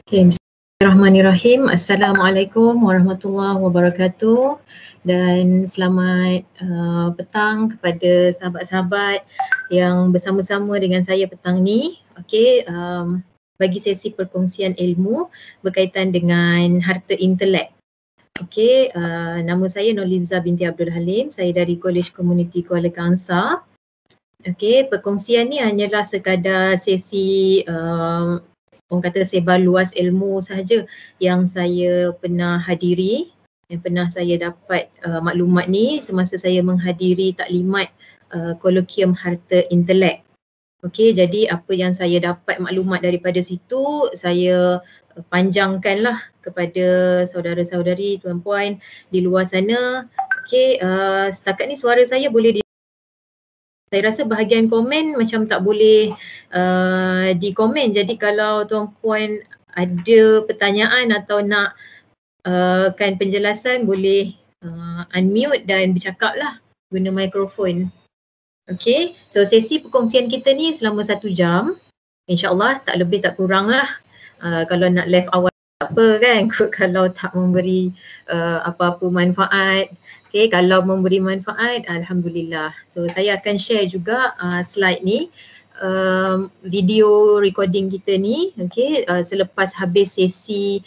Okay, Bismillahirrahmanirrahim. Assalamualaikum warahmatullahi wabarakatuh dan selamat petang kepada sahabat-sahabat yang bersama-sama dengan saya petang ni. Okay, bagi sesi perkongsian ilmu berkaitan dengan harta intelek. Okay, nama saya Nurliza binti Abdul Halim. Saya dari Kolej Komuniti Kuala Kangsar. Okay, perkongsian ni hanyalah sekadar sesi orang kata sebar luas ilmu sahaja yang saya pernah hadiri, yang pernah saya dapat maklumat ni semasa saya menghadiri taklimat kolokium harta intelek. Okey, jadi apa yang saya dapat maklumat daripada situ saya panjangkanlah kepada saudara-saudari, tuan-puan di luar sana. Okey, setakat ni suara saya boleh saya rasa bahagian komen macam tak boleh di komen. Jadi kalau tuan-puan ada pertanyaan atau nak kan penjelasan boleh unmute dan bercakap lah guna mikrofon. Okay, so sesi perkongsian kita ni selama 1 jam. InsyaAllah tak lebih tak kurang lah. Kalau nak live awal tak apa kan, kalau tak memberi apa-apa manfaat. Okay, kalau memberi manfaat, Alhamdulillah. So saya akan share juga slide ni, video recording kita ni, okay, selepas habis sesi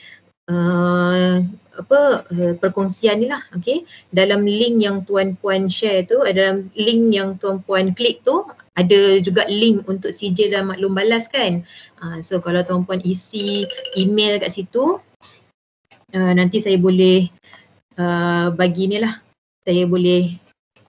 perkongsian ni lah, okay. Dalam link yang tuan-puan share tu, dalam link yang tuan-puan klik tu, ada juga link untuk sijil dan maklum balas kan. So kalau tuan-puan isi email kat situ, nanti saya boleh bagi ni lah. Saya boleh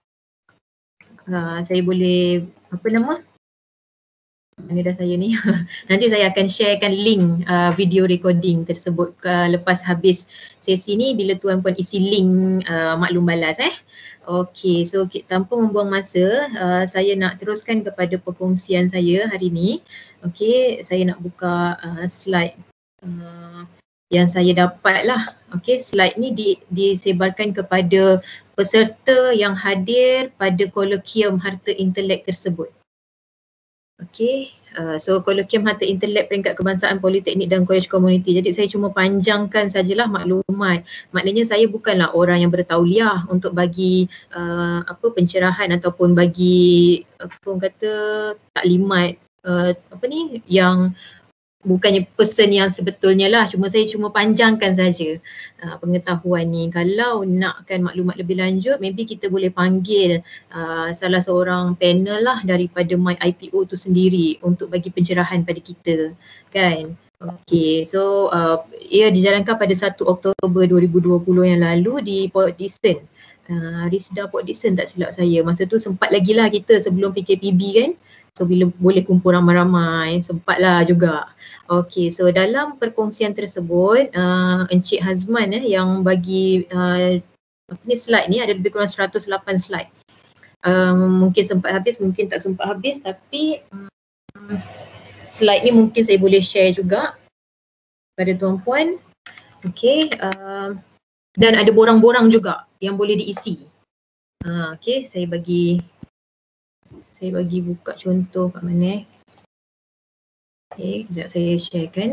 apa nama? Mana dah saya ni. Nanti saya akan sharekan link video recording tersebut lepas habis sesi ni bila tuan-puan isi link maklum balas Okey, so tanpa membuang masa, saya nak teruskan kepada perkongsian saya hari ni. Okey, saya nak buka slide yang saya dapat lah. Okey, slide ni disebarkan kepada peserta yang hadir pada kolokium harta intelek tersebut. Okey, so kolokium harta intelek peringkat kebangsaan politeknik dan kolej komuniti. Jadi saya cuma panjangkan sajalah maklumat. Maknanya saya bukanlah orang yang bertauliah untuk bagi pencerahan ataupun bagi orang kata taklimat yang bukannya pesan yang sebetulnya lah, saya cuma panjangkan saja pengetahuan ni. Kalau nakkan maklumat lebih lanjut, maybe kita boleh panggil salah seorang panel lah daripada MyIPO tu sendiri untuk bagi pencerahan pada kita kan. Okay, so ia dijalankan pada 1 Oktober 2020 yang lalu di Port Dickson. Risda Port Dickson tak silap saya. Masa tu sempat lagi lah kita sebelum PKPB kan. So bila boleh kumpul ramai-ramai, sempatlah juga. Okay, so dalam perkongsian tersebut, Encik Hazman yang bagi slide ni ada lebih kurang 108 slide. Mungkin sempat habis, mungkin tak sempat habis, tapi slide ni mungkin saya boleh share juga pada tuan-puan. Okay, dan ada borang-borang juga yang boleh diisi. Okay, saya bagi buka contoh kat mana Okay, sekejap saya sharekan.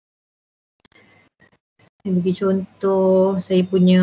Saya bagi contoh saya punya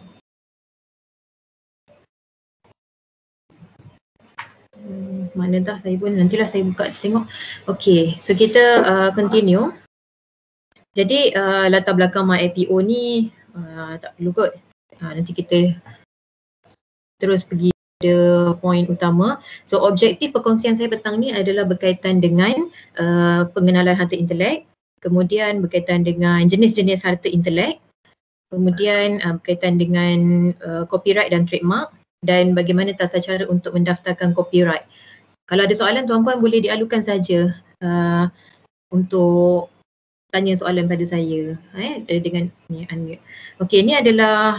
mana dah saya pun, nantilah saya buka tengok. Okay, so kita continue. Jadi latar belakang MyIPO ni tak perlu kot. Nanti kita terus pergi pada poin utama. So objektif perkongsian saya petang ni adalah berkaitan dengan pengenalan harta intelek, kemudian berkaitan dengan jenis-jenis harta intelek, kemudian berkaitan dengan copyright dan trademark, dan bagaimana tata cara untuk mendaftarkan copyright. Kalau ada soalan tuan-puan boleh dialukan saja untuk tanya soalan pada saya dengan unmute. Okey, ini adalah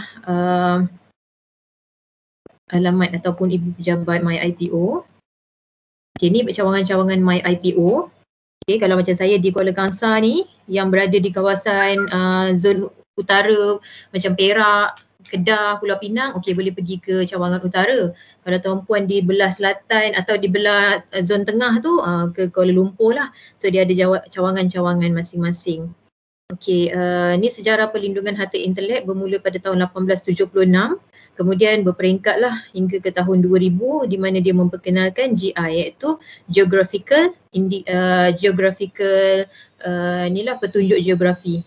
alamat ataupun ibu pejabat MyIPO. Okay, ni cawangan-cawangan MyIPO. Okay, kalau macam saya di Kuala Kangsar ni yang berada di kawasan zon utara macam Perak, Kedah, Pulau Pinang, okay, boleh pergi ke cawangan utara. Kalau tuan-puan di belah selatan atau di belah zon tengah tu ke Kuala Lumpur lah. So dia ada cawangan-cawangan masing-masing. Okey, ni sejarah perlindungan harta intelek bermula pada tahun 1876, kemudian berperingkatlah hingga ke tahun 2000 di mana dia memperkenalkan GI iaitu geographical inilah petunjuk geografi.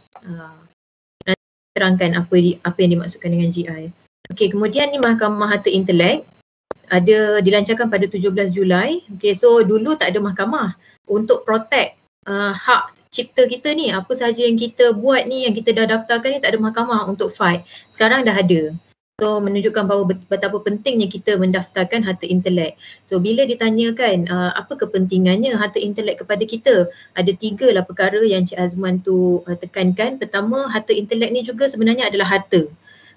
Nanti terangkan apa yang dimaksudkan dengan GI. Okey, kemudian ni Mahkamah Harta Intelek dilancarkan pada 17 Julai. Okey, so dulu tak ada mahkamah untuk protect hak cipta kita ni, apa sahaja yang kita buat ni, yang kita dah daftarkan ni, tak ada mahkamah untuk fight. Sekarang dah ada. So menunjukkan bahawa betapa pentingnya kita mendaftarkan harta intelek. So bila ditanyakan apa kepentingannya harta intelek kepada kita, ada 3 lah perkara yang Cik Azman tu tekankan. Pertama, harta intelek ni juga sebenarnya adalah harta.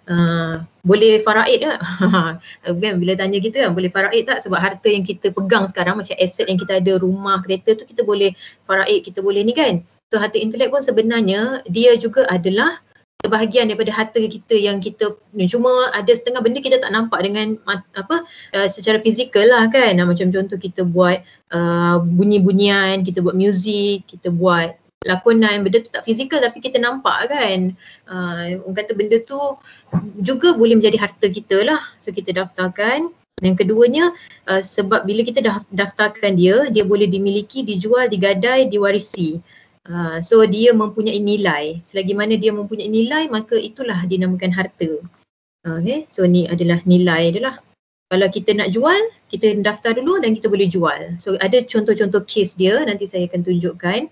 Boleh faraid tak? Kan bila tanya gitu kan, boleh faraid tak? Sebab harta yang kita pegang sekarang macam aset yang kita ada, rumah, kereta tu kita boleh faraid, kita boleh ni kan. So harta intelek pun sebenarnya dia juga adalah sebahagian daripada harta kita yang kita ni. Cuma ada setengah benda kita tak nampak dengan secara fizikal lah kan. Macam contoh kita buat bunyi-bunyian, kita buat muzik, kita buat lakonan, benda tu tak fizikal tapi kita nampak kan. Orang kata benda tu juga boleh menjadi harta kita lah. So kita daftarkan. Yang keduanya, sebab bila kita daftarkan dia boleh dimiliki, dijual, digadai, diwarisi. So dia mempunyai nilai. Selagi mana dia mempunyai nilai, maka itulah dinamakan harta. Okay, so ni adalah nilai dia lah. Kalau kita nak jual, kita daftar dulu dan kita boleh jual. So ada contoh-contoh case dia, nanti saya akan tunjukkan.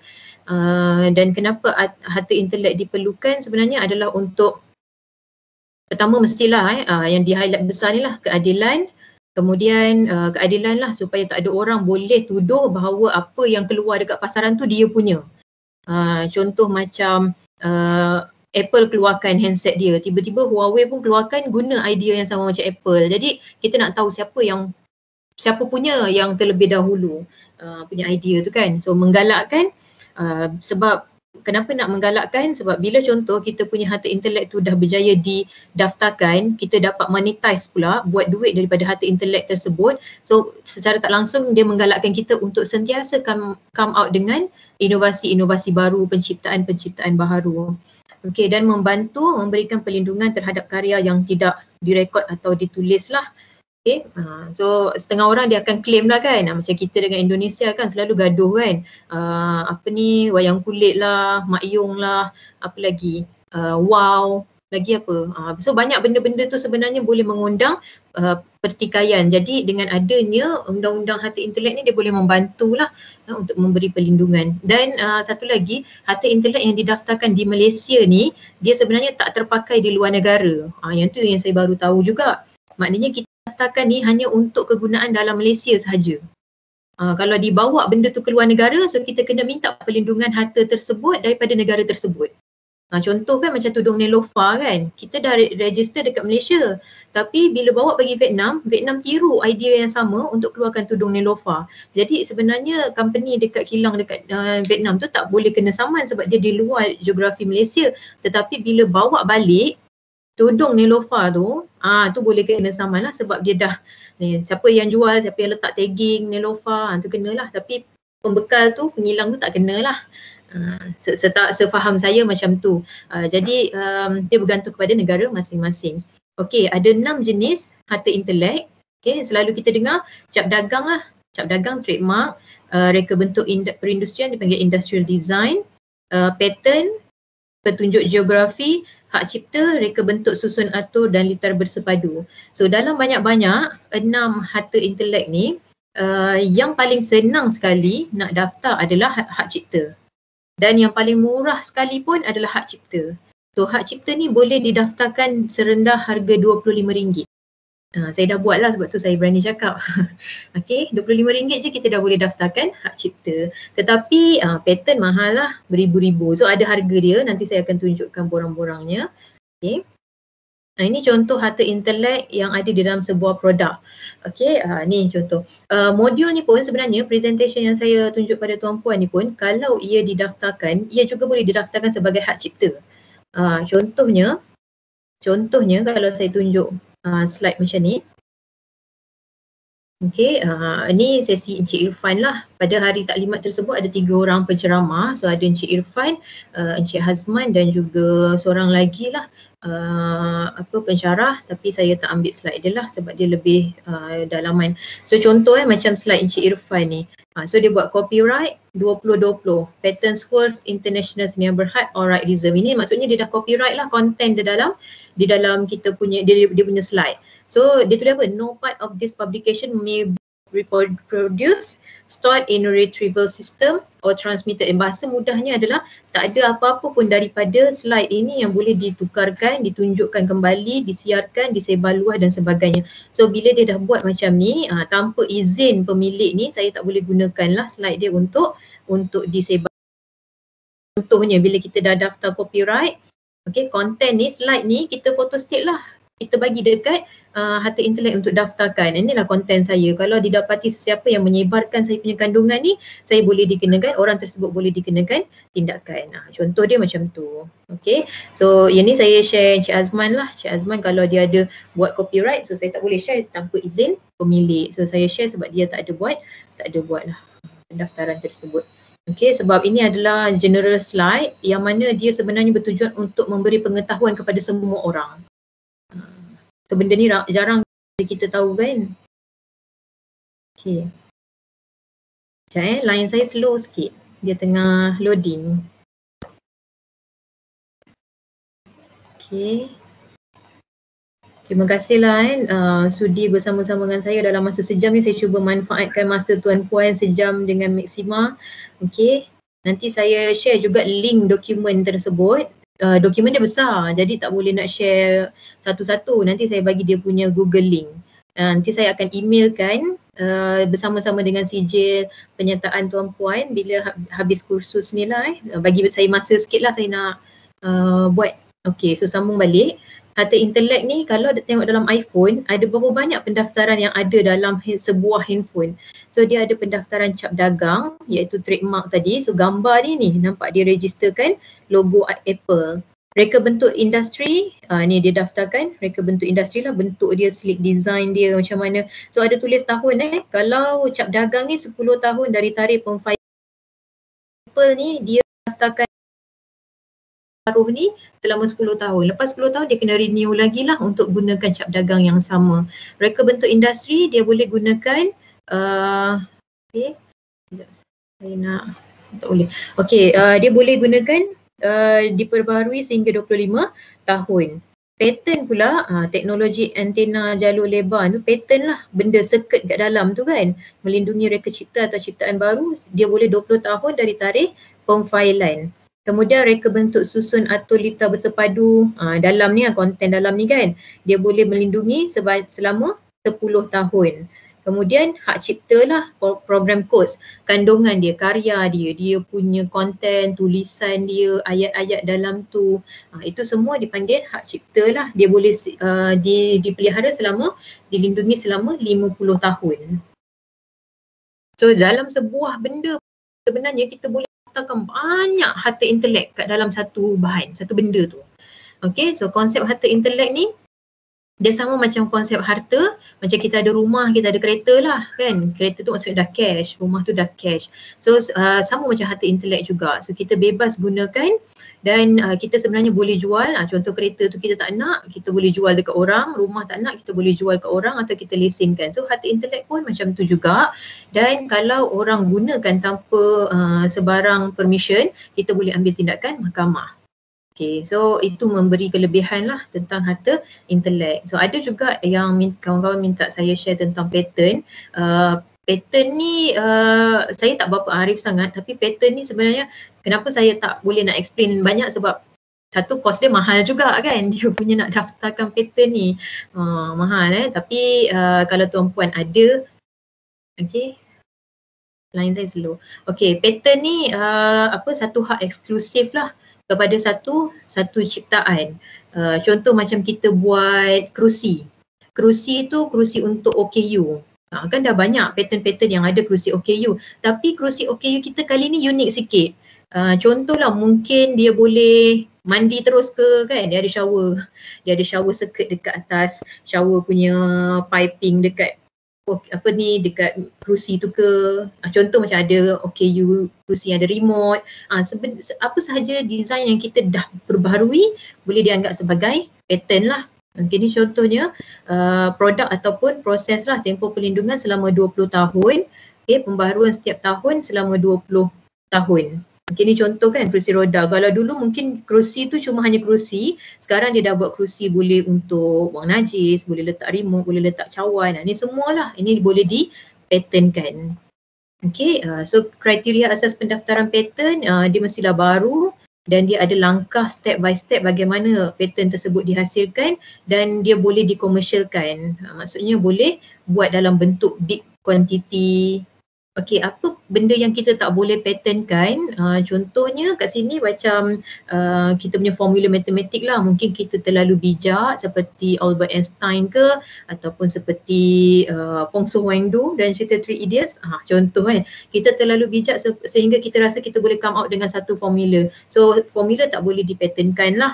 Dan kenapa harta intelek diperlukan sebenarnya adalah untuk, pertama mestilah yang di highlight besar ni lah, keadilan. Kemudian keadilan lah supaya tak ada orang boleh tuduh bahawa apa yang keluar dekat pasaran tu dia punya. Contoh macam Apple keluarkan handset dia, tiba-tiba Huawei pun keluarkan guna idea yang sama macam Apple. Jadi kita nak tahu siapa punya yang terlebih dahulu punya idea tu kan. So menggalakkan, sebab kenapa nak menggalakkan? Sebab bila contoh kita punya harta intelek tu dah berjaya didaftarkan, kita dapat monetize pula, buat duit daripada harta intelek tersebut. So secara tak langsung dia menggalakkan kita untuk sentiasa come out dengan inovasi-inovasi baru, penciptaan-penciptaan baru. Okey, dan membantu memberikan perlindungan terhadap karya yang tidak direkod atau ditulis lah. Okay, so setengah orang dia akan claim lah kan, macam kita dengan Indonesia kan selalu gaduh kan, wayang kulit lah, Mak Yong lah, apa lagi, wow, lagi apa, so banyak benda-benda tu sebenarnya boleh mengundang pertikaian. Jadi dengan adanya undang-undang harta intelek ni dia boleh membantulah untuk memberi perlindungan. Dan satu lagi, harta intelek yang didaftarkan di Malaysia ni dia sebenarnya tak terpakai di luar negara. Yang tu yang saya baru tahu juga. Maknanya kita daftarkan ni hanya untuk kegunaan dalam Malaysia sahaja. Kalau dibawa benda tu ke luar negara, so kita kena minta perlindungan harta tersebut daripada negara tersebut. Contoh kan macam tudung Nelofa kan, kita dah register dekat Malaysia, tapi bila bawa pergi Vietnam, Vietnam tiru idea yang sama untuk keluarkan tudung Nelofa. Jadi sebenarnya company dekat kilang dekat Vietnam tu tak boleh kena saman sebab dia di luar geografi Malaysia. Tetapi bila bawa balik tudung Nelofa tu, tu boleh kena saman lah sebab dia dah ni, siapa yang jual, siapa yang letak tagging Nelofa, tu kenalah. Tapi pembekal tu, pengilang tu tak kenalah. Sefaham saya macam tu. Jadi dia bergantung kepada negara masing-masing. Okey, ada 6 jenis harta intelek. Okey, selalu kita dengar cap dagang lah. Cap dagang, trademark, reka bentuk perindustrian dipanggil industrial design, patent, petunjuk geografi, hak cipta, reka bentuk susun atur dan litar bersepadu. So dalam banyak-banyak 6 harta intelek ni, yang paling senang sekali nak daftar adalah hak cipta. Dan yang paling murah sekali pun adalah hak cipta. So hak cipta ni boleh didaftarkan serendah harga RM25. Saya dah buat lah sebab tu saya berani cakap. Okay, RM25 je kita dah boleh daftarkan hak cipta. Tetapi patent mahal lah, beribu-ribu. So ada harga dia, nanti saya akan tunjukkan borang-borangnya. Okay. Ini contoh harta intelek yang ada di dalam sebuah produk. Okey, ni contoh. Modul ni pun sebenarnya presentation yang saya tunjuk pada tuan-puan ni pun kalau ia didaftarkan, ia juga boleh didaftarkan sebagai hak cipta. Contohnya kalau saya tunjuk slide macam ni. Okey, ini sesi Encik Irfan lah. Pada hari taklimat tersebut ada 3 orang penceramah. So ada Encik Irfan, Encik Hazman dan juga seorang lagi lah pensyarah, tapi saya tak ambil slide dia lah sebab dia lebih dalaman. So contoh macam slide Encik Irfan ni. So dia buat copyright 2020, Patternsworth International Sdn Bhd Alright Reserve. Ini maksudnya dia dah copyright lah content di dalam kita punya dia punya slide. So dia tulis apa? No part of this publication may be reproduced, stored in a retrieval system or transmitted. Bahasa mudahnya adalah tak ada apa-apa pun daripada slide ini yang boleh ditukarkan, ditunjukkan kembali, disiarkan, disebar luas dan sebagainya. So bila dia dah buat macam ni, tanpa izin pemilik ni, saya tak boleh gunakanlah slide dia untuk disebar. Contohnya bila kita dah daftar copyright, content ni, slide ni kita photo state lah. Kita bagi dekat Harta Intelek untuk daftarkan. Inilah konten saya. Kalau didapati sesiapa yang menyebarkan saya punya kandungan ni, saya boleh dikenakan, orang tersebut boleh dikenakan tindakan. Contoh dia macam tu. Okay. So yang ni saya share Encik Azman lah. Encik Azman kalau dia ada buat copyright, so saya tak boleh share tanpa izin pemilik. So saya share sebab dia tak ada buat lah pendaftaran tersebut. Okay, sebab ini adalah general slide yang mana dia sebenarnya bertujuan untuk memberi pengetahuan kepada semua orang. So benda ni jarang kita tahu kan. Okay. Sekejap line saya slow sikit. Dia tengah loading. Okay. Terima kasihlah sudi bersama-sama dengan saya dalam masa sejam ni. Saya cuba manfaatkan masa tuan-puan sejam dengan maksima. Okay. Nanti saya share juga link dokumen tersebut. Dokumen dia besar, jadi tak boleh nak share satu-satu. Nanti saya bagi dia punya Google link. Nanti saya akan emailkan bersama-sama dengan sijil penyertaan tuan-puan bila habis kursus ni lah. Bagi saya masa sikit lah saya nak buat. Okay, so sambung balik. Harta Intelek ni kalau tengok dalam iPhone, ada berapa banyak pendaftaran yang ada dalam sebuah handphone. So dia ada pendaftaran cap dagang iaitu trademark tadi. So gambar ni nampak dia registerkan logo Apple. Reka bentuk industri, ni dia daftarkan reka bentuk industri lah, bentuk dia, slick design dia macam mana. So ada tulis tahun kalau cap dagang ni 10 tahun dari tarikh pemfailan Apple ni, dia daftarkan taruh ni selama 10 tahun. Lepas 10 tahun dia kena renew lagi lah untuk gunakan cap dagang yang sama. Reka bentuk industri dia boleh gunakan okay. Saya nak tak boleh. Okay, dia boleh gunakan diperbaharui sehingga 25 tahun. Pattern pula, teknologi antena jalur lebar tu pattern lah, benda circuit kat dalam tu kan, melindungi reka cipta atau ciptaan baru, dia boleh 20 tahun dari tarikh pemfailan. Kemudian reka bentuk susun atau lita bersepadu, dalam ni konten dalam ni kan, dia boleh melindungi selama 10 tahun. Kemudian hak cipta lah, program codes, kandungan dia, karya dia punya konten, tulisan dia, ayat-ayat dalam tu, itu semua dipanggil hak cipta lah. Dia boleh dipelihara dilindungi selama 50 tahun. So dalam sebuah benda sebenarnya kita boleh letakkan banyak harta intelek kat dalam satu bahan, satu benda tu. Okay, so konsep harta intelek ni dia sama macam konsep harta, macam kita ada rumah, kita ada kereta lah kan. Kereta tu maksudnya dah cash, rumah tu dah cash. So sama macam harta intelek juga. So kita bebas gunakan dan kita sebenarnya boleh jual. Contoh kereta tu kita tak nak, kita boleh jual dekat orang. Rumah tak nak, kita boleh jual ke orang atau kita lesenkan. So harta intelek pun macam tu juga. Dan kalau orang gunakan tanpa sebarang permission, kita boleh ambil tindakan mahkamah. Okay, so itu memberi kelebihan lah tentang harta intelek. So ada juga yang kawan-kawan minta saya share tentang pattern. Pattern ni saya tak berapa arif sangat, tapi pattern ni sebenarnya kenapa saya tak boleh nak explain banyak sebab satu kos dia mahal juga kan, dia punya nak daftarkan pattern ni mahal tapi kalau tuan-puan ada, okay, line saya slow. Okay, pattern ni satu hak eksklusif lah kepada satu ciptaan. Contoh macam kita buat kerusi. Kerusi tu kerusi untuk OKU. Kan dah banyak pattern-pattern yang ada kerusi OKU. Tapi kerusi OKU kita kali ni unik sikit. Contohlah mungkin dia boleh mandi terus ke kan, dia ada shower. Dia ada shower circuit dekat atas, shower punya piping dekat apa ni dekat kerusi tu ke, contoh macam ada OKU kerusi yang ada remote, apa sahaja design yang kita dah perbaharui boleh dianggap sebagai pattern lah. Okay, ni contohnya produk ataupun proses lah, tempoh perlindungan selama 20 tahun, okay, pembaharuan setiap tahun selama 20 tahun. Okay, ni contoh kan kerusi roda. Kalau dulu mungkin kerusi tu cuma hanya kerusi, sekarang dia dah buat kerusi boleh untuk buang najis, boleh letak remote, boleh letak cawan. Ni semualah, ini boleh di-patternkan. Okay, so kriteria asas pendaftaran pattern dia mestilah baru dan dia ada langkah step by step bagaimana pattern tersebut dihasilkan dan dia boleh dikomersialkan. Maksudnya boleh buat dalam bentuk big quantity. Okey, apa benda yang kita tak boleh patternkan, contohnya kat sini macam kita punya formula matematik lah, mungkin kita terlalu bijak seperti Albert Einstein ke ataupun seperti Pong So Wang Do dan cerita Three Idiots, contoh kan, kita terlalu bijak sehingga kita rasa kita boleh come out dengan satu formula. So formula tak boleh dipatternkan lah.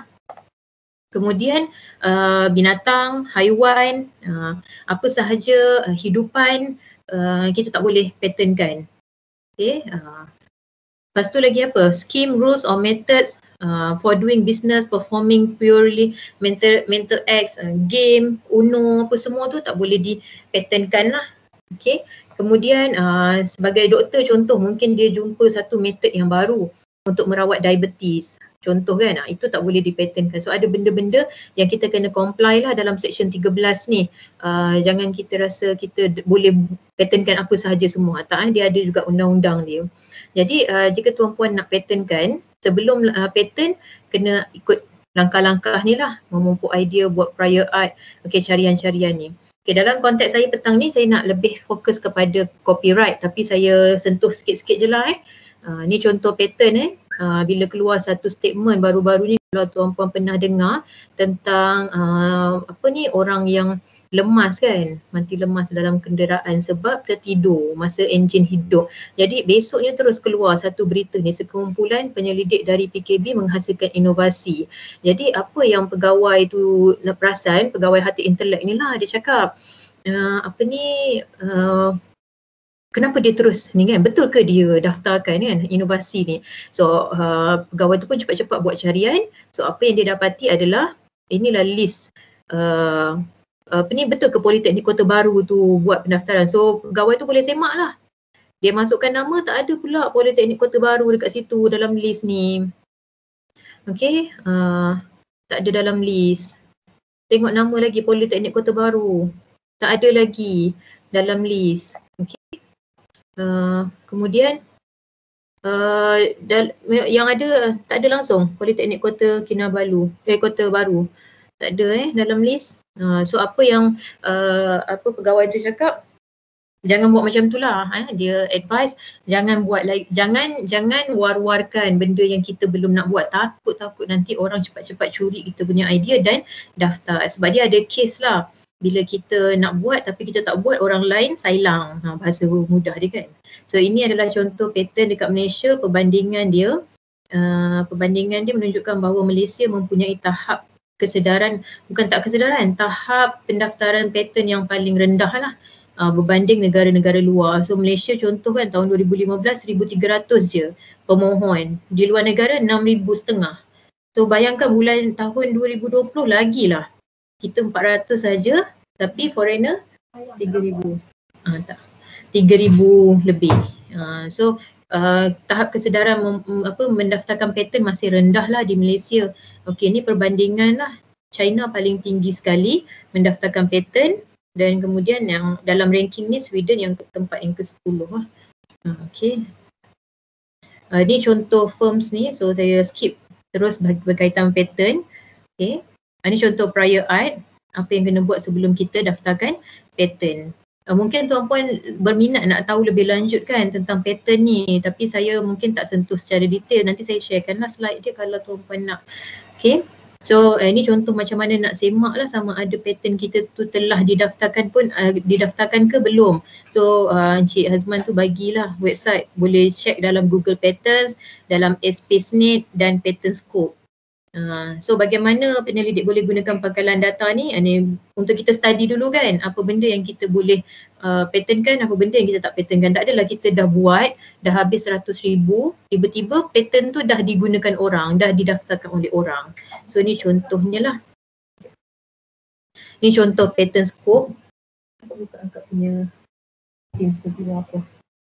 Kemudian binatang, haiwan, apa sahaja hidupan kita tak boleh patternkan. Okay. Lepas tu lagi apa? Scheme, rules or methods for doing business, performing purely mental acts, game, UNO, apa semua tu tak boleh dipatternkan lah. Okay. Kemudian sebagai doktor contoh mungkin dia jumpa satu method yang baru untuk merawat diabetes. Contoh kan, itu tak boleh dipatternkan. So ada benda-benda yang kita kena comply lah dalam section 13 ni. Jangan kita rasa kita boleh patternkan apa sahaja semua. Tak, dia ada juga undang-undang dia. Jadi jika tuan-puan nak patternkan, sebelum pattern kena ikut langkah-langkah ni lah. Memupuk idea, buat prior art, carian-carian ni. Dalam konteks saya petang ni saya nak lebih fokus kepada copyright tapi saya sentuh sikit-sikit je lah ni contoh pattern bila keluar satu statement baru-baru ni, kalau tuan-puan pernah dengar tentang orang yang lemas kan, mati lemas dalam kenderaan sebab tertidur masa enjin hidup. Jadi besoknya terus keluar satu berita ni, sekumpulan penyelidik dari PKB menghasilkan inovasi. Jadi apa yang pegawai tu nak perasan, pegawai hati intelek ni lah, dia cakap kenapa dia terus ni kan, betul ke dia daftarkan kan inovasi ni. So pegawai tu pun cepat-cepat buat carian. So apa yang dia dapati adalah inilah list betul ke Politeknik Kota Baru tu buat pendaftaran. So pegawai tu boleh semak lah. Dia masukkan nama, tak ada pula Politeknik Kota Baru dekat situ dalam list ni. Okay, tak ada dalam list. Tengok nama lagi Politeknik Kota Baru, tak ada lagi dalam list. Kemudian yang ada tak ada langsung Politeknik Kota Kinabalu, Kota Baru tak ada dalam list. So apa yang pegawai tu cakap, jangan buat macam tu lah. Dia advise jangan buat jangan war-warkan benda yang kita belum nak buat. Takut nanti orang cepat-cepat curi kita punya idea dan daftar. Sebab dia ada case lah, bila kita nak buat tapi kita tak buat, orang lain sailang. Bahasa mudah dia kan. So ini adalah contoh pattern dekat Malaysia. Perbandingan dia menunjukkan bahawa Malaysia mempunyai tahap kesedaran, tahap pendaftaran pattern yang paling rendah lah berbanding negara-negara luar. So Malaysia contoh kan, tahun 2015 1,300 je pemohon. Di luar negara 6,500. So bayangkan tahun 2020 lagi lah, kita 400 saja, tapi foreigner 3,000. 3,000 lebih. So tahap kesedaran mendaftarkan pattern masih rendah lah di Malaysia. Okey, ni perbandingan lah. China paling tinggi sekali mendaftarkan pattern, dan kemudian yang dalam ranking ni Sweden yang tempat yang ke-10 lah. Okey. Ni contoh firms ni, so saya skip terus berkaitan pattern. Okey. Ini contoh prior art, apa yang kena buat sebelum kita daftarkan pattern. Mungkin tuan-puan berminat nak tahu lebih lanjut kan tentang pattern ni, tapi saya mungkin tak sentuh secara detail. Nanti saya sharekanlah slide dia kalau tuan-puan nak. Okay. So ini contoh macam mana nak semak lah sama ada pattern kita tu telah didaftarkan ke belum. So Encik Hazman tu bagilah website, boleh check dalam Google Patterns, dalam SpaceNet dan Pattern Scope. So bagaimana penyelidik boleh gunakan pangkalan data ni? Untuk kita study dulu kan, apa benda yang kita boleh patent kan apa benda yang kita tak patent kan. Tak adalah kita dah buat, dah habis 100,000, tiba-tiba patent tu dah digunakan orang, dah didaftarkan oleh orang. So ni contohnya lah. Ni contoh patent scope. Kita buka angkat punya Teams tu keluar apa.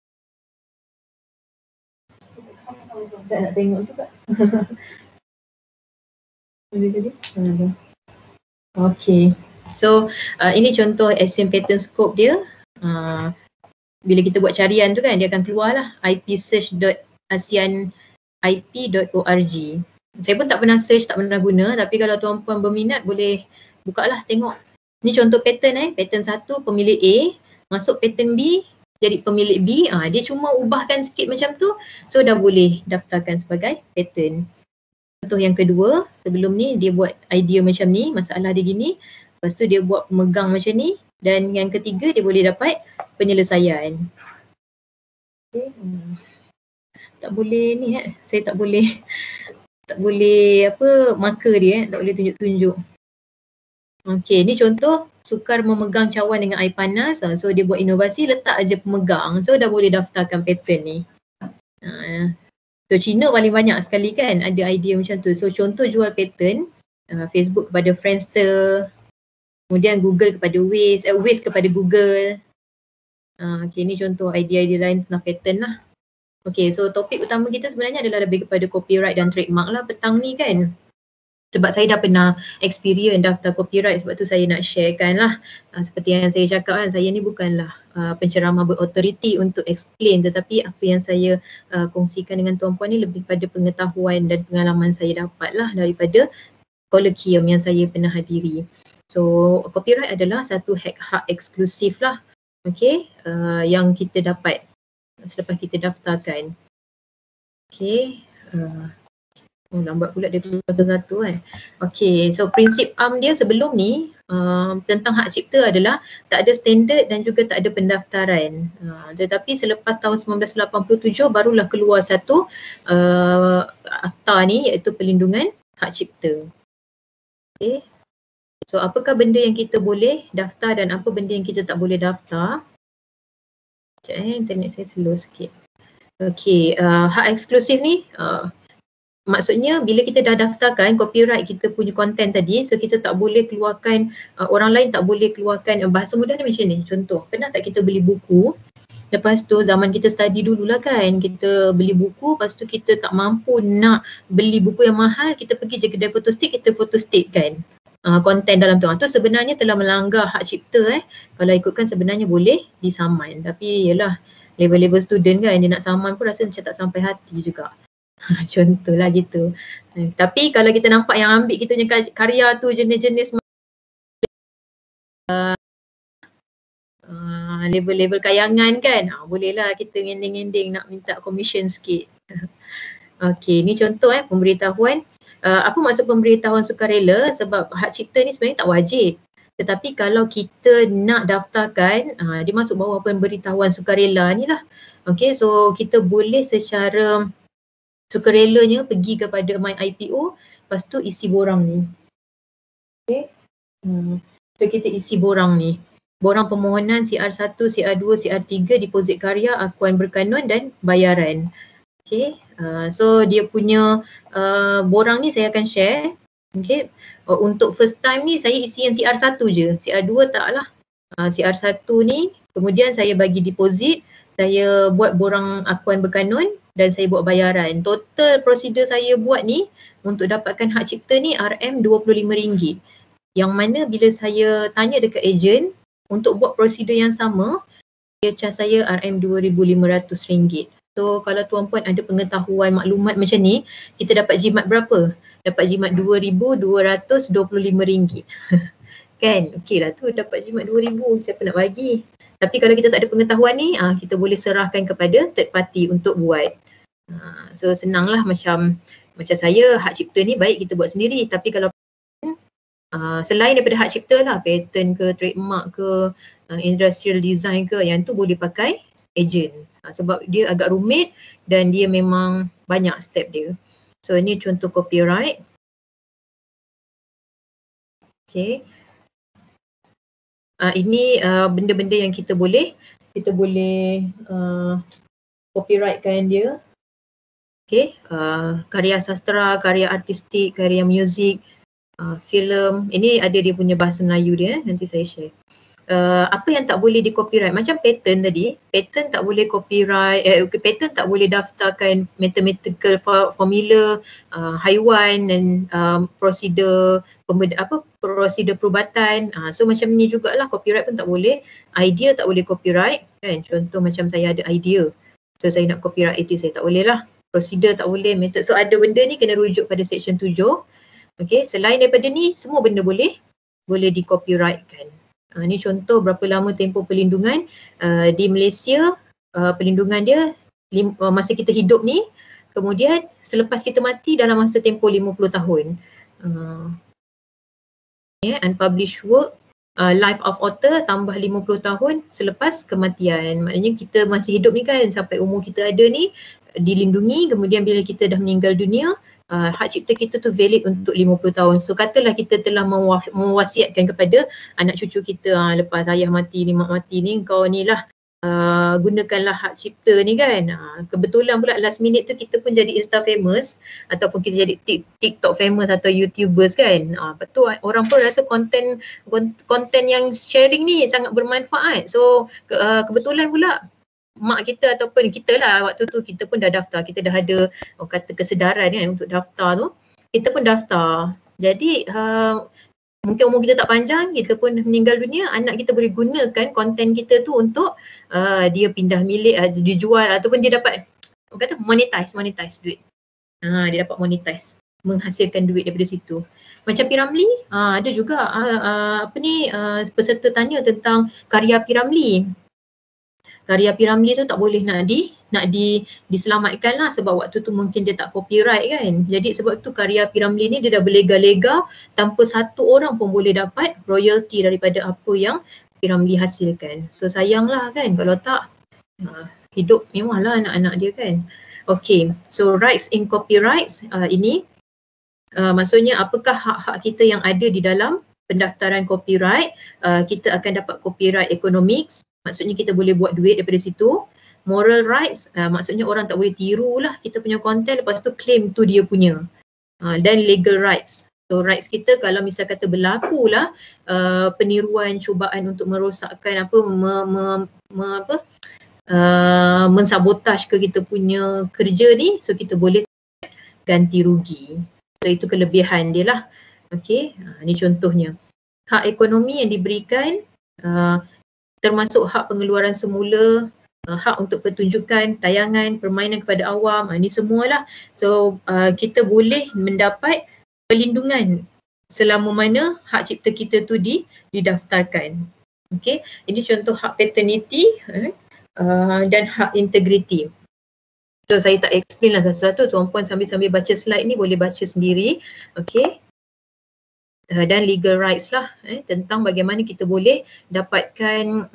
Tak nak tengok juga. Okay. So ini contoh ASEAN patent scope dia. Bila kita buat carian tu kan dia akan keluar lah ipsearch.aseanip.org. Saya pun tak pernah search, tak pernah guna, tapi kalau tuan-puan berminat boleh buka lah tengok. Ni contoh patent patent 1 pemilik A, masuk patent B jadi pemilik B, dia cuma ubahkan sikit macam tu, so dah boleh daftarkan sebagai patent. Contoh yang kedua, sebelum ni dia buat idea macam ni, masalah dia gini, lepas tu dia buat pemegang macam ni, dan yang ketiga dia boleh dapat penyelesaian. Okay. Tak boleh ni saya tak boleh apa marker dia tak boleh tunjuk-tunjuk. Okey, ni contoh sukar memegang cawan dengan air panas. So dia buat inovasi, letak aja pemegang. So dah boleh daftarkan patent ni. So China paling banyak sekali kan ada idea macam tu. So contoh jual patent, Facebook kepada Friendster, kemudian Google kepada Waze, Waze kepada Google. Okay, ni contoh idea-idea lain tentang patent lah. Okay, so topik utama kita sebenarnya adalah lebih kepada copyright dan trademark lah petang ni kan. Sebab saya dah pernah experience daftar copyright, sebab tu saya nak sharekan lah. Seperti yang saya cakap kan, saya ni bukanlah penceramah berautoriti untuk explain, tetapi apa yang saya kongsikan dengan tuan-puan ni lebih pada pengetahuan dan pengalaman saya dapat lah daripada kolokium yang saya pernah hadiri. So copyright adalah satu hak eksklusif lah, okay, yang kita dapat selepas kita daftarkan. Okay. Lambat pula dia keluar satu-satu kan. Okay, so prinsip dia sebelum ni tentang hak cipta adalah tak ada standard dan juga tak ada pendaftaran. Tetapi selepas tahun 1987 barulah keluar satu akta ni iaitu perlindungan hak cipta. Okay. So apakah benda yang kita boleh daftar dan apa benda yang kita tak boleh daftar? Sekejap internet saya slow sikit. Okay, hak eksklusif ni maksudnya bila kita dah daftarkan copyright kita punya konten tadi, so kita tak boleh keluarkan, orang lain tak boleh keluarkan. Bahasa mudah ni macam ni, contoh pernah tak kita beli buku, lepas tu zaman kita study dululah kan, kita beli buku, lepas tu kita tak mampu nak beli buku yang mahal, kita pergi je kedai photostat, kita photostat kan konten dalam tu. Tu sebenarnya telah melanggar hak cipta kalau ikutkan sebenarnya boleh disaman, tapi yalah level-level student kan, dia nak saman pun rasa macam tak sampai hati juga. Contohlah gitu. Tapi kalau kita nampak yang ambil kita punya karya tu jenis-jenis level-level kayangan kan, bolehlah kita ngending-ngending nak minta commission sikit. Okey, ni contoh pemberitahuan. Apa maksud pemberitahuan sukarela? Sebab hak cipta ni sebenarnya tak wajib. Tetapi kalau kita nak daftarkan, dia masuk bawah pemberitahuan sukarela ni lah. Okey, so kita boleh secara sukarelanya pergi kepada My IPO, lepas tu isi borang ni. Okay. So kita isi borang ni. Borang permohonan CR1, CR2, CR3, deposit karya, akuan berkanun dan bayaran. Okay. So dia punya borang ni saya akan share. Okay. Untuk first time ni saya isi yang CR1 je. CR2 tak lah. CR1 ni kemudian saya bagi deposit, saya buat borang akuan berkanun dan saya buat bayaran. Total prosedur saya buat ni untuk dapatkan hak cipta ni RM25. Yang mana bila saya tanya dekat ejen untuk buat prosedur yang sama, dia charge saya RM2,500. So kalau tuan-puan ada pengetahuan maklumat macam ni, kita dapat jimat berapa? Dapat jimat RM2,225. Kan? Okey lah tu dapat jimat RM2,000, siapa nak bagi? Tapi kalau kita tak ada pengetahuan ni, kita boleh serahkan kepada third party untuk buat. So senanglah macam saya, hak cipta ni baik kita buat sendiri, tapi kalau selain daripada hak cipta lah, patent ke, trademark ke, industrial design ke, yang tu boleh pakai ejen. Sebab dia agak rumit dan dia memang banyak step dia. So ini contoh copyright. Okay. Ini benda-benda yang kita boleh copyrightkan dia. Okay, karya sastra, karya artistik, karya muzik, filem. Ini ada dia punya bahasa Melayu dia, nanti saya share. Apa yang tak boleh di copyright, macam patent tadi, patent tak boleh copyright, patent tak boleh daftarkan mathematical formula, haiwan dan prosedur prosedur perubatan. So macam ni jugalah, copyright pun tak boleh. Idea tak boleh copyright kan, contoh macam saya ada idea, so saya nak copyright idea, saya tak boleh lah. Prosedur tak boleh, method, so ada benda ni kena rujuk pada section 7. Okay, selain daripada ni semua benda boleh di copyrightkan. Ni contoh berapa lama tempoh perlindungan di Malaysia. Perlindungan dia masa kita hidup ni, kemudian selepas kita mati dalam masa tempoh 50 tahun. Unpublished work, life of author tambah 50 tahun selepas kematian. Maknanya kita masih hidup ni kan, sampai umur kita ada ni dilindungi, kemudian bila kita dah meninggal dunia, hak cipta kita tu valid untuk 50 tahun. So katalah kita telah mewasiatkan kepada anak cucu kita, lepas ayah mati ni, mak mati ni, kau ni lah gunakanlah hak cipta ni kan. Kebetulan pula last minute tu kita pun jadi Insta famous ataupun kita jadi TikTok famous atau YouTubers kan. Lepas tu orang pun rasa konten yang sharing ni sangat bermanfaat. So kebetulan pula mak kita ataupun kita lah waktu tu, kita pun dah daftar, kita dah ada kata kesedaran kan untuk daftar tu, kita pun daftar. Jadi mungkin umur kita tak panjang, kita pun meninggal dunia, anak kita boleh gunakan konten kita tu untuk dia pindah milik, dijual ataupun dia dapat kata monetize duit. Dia dapat monetize, menghasilkan duit daripada situ. Macam P.Ramlee, ada juga peserta tanya tentang karya P.Ramlee. Karya P.Ramlee tu tak boleh nak diselamatkan lah, sebab waktu tu mungkin dia tak copyright kan. Jadi sebab tu karya P.Ramlee ni dia dah berlega-lega, tanpa satu orang pun boleh dapat royalty daripada apa yang P.Ramlee hasilkan. So sayang lah kan, kalau tak hidup mewah lah anak-anak dia kan. Okay, so rights in copyrights ini maksudnya apakah hak-hak kita yang ada di dalam pendaftaran copyright. Kita akan dapat copyright economics, maksudnya kita boleh buat duit daripada situ. Moral rights, maksudnya orang tak boleh tiru lah kita punya konten lepas tu claim tu dia punya. Dan legal rights, so rights kita kalau misal kata berlaku lah peniruan, cubaan untuk merosakkan mensabotaj ke kita punya kerja ni, so kita boleh ganti rugi. So itu kelebihan dia lah. Okay, ni contohnya. Hak ekonomi yang diberikan termasuk hak pengeluaran semula, hak untuk pertunjukan, tayangan, permainan kepada awam, ni semualah. So kita boleh mendapat perlindungan selama mana hak cipta kita tu didaftarkan. Okay, ini contoh hak paternity dan hak integriti. So saya tak explain lah satu-satu, tuan-puan sambil baca slide ni boleh baca sendiri. Okay. Dan legal rights lah tentang bagaimana kita boleh dapatkan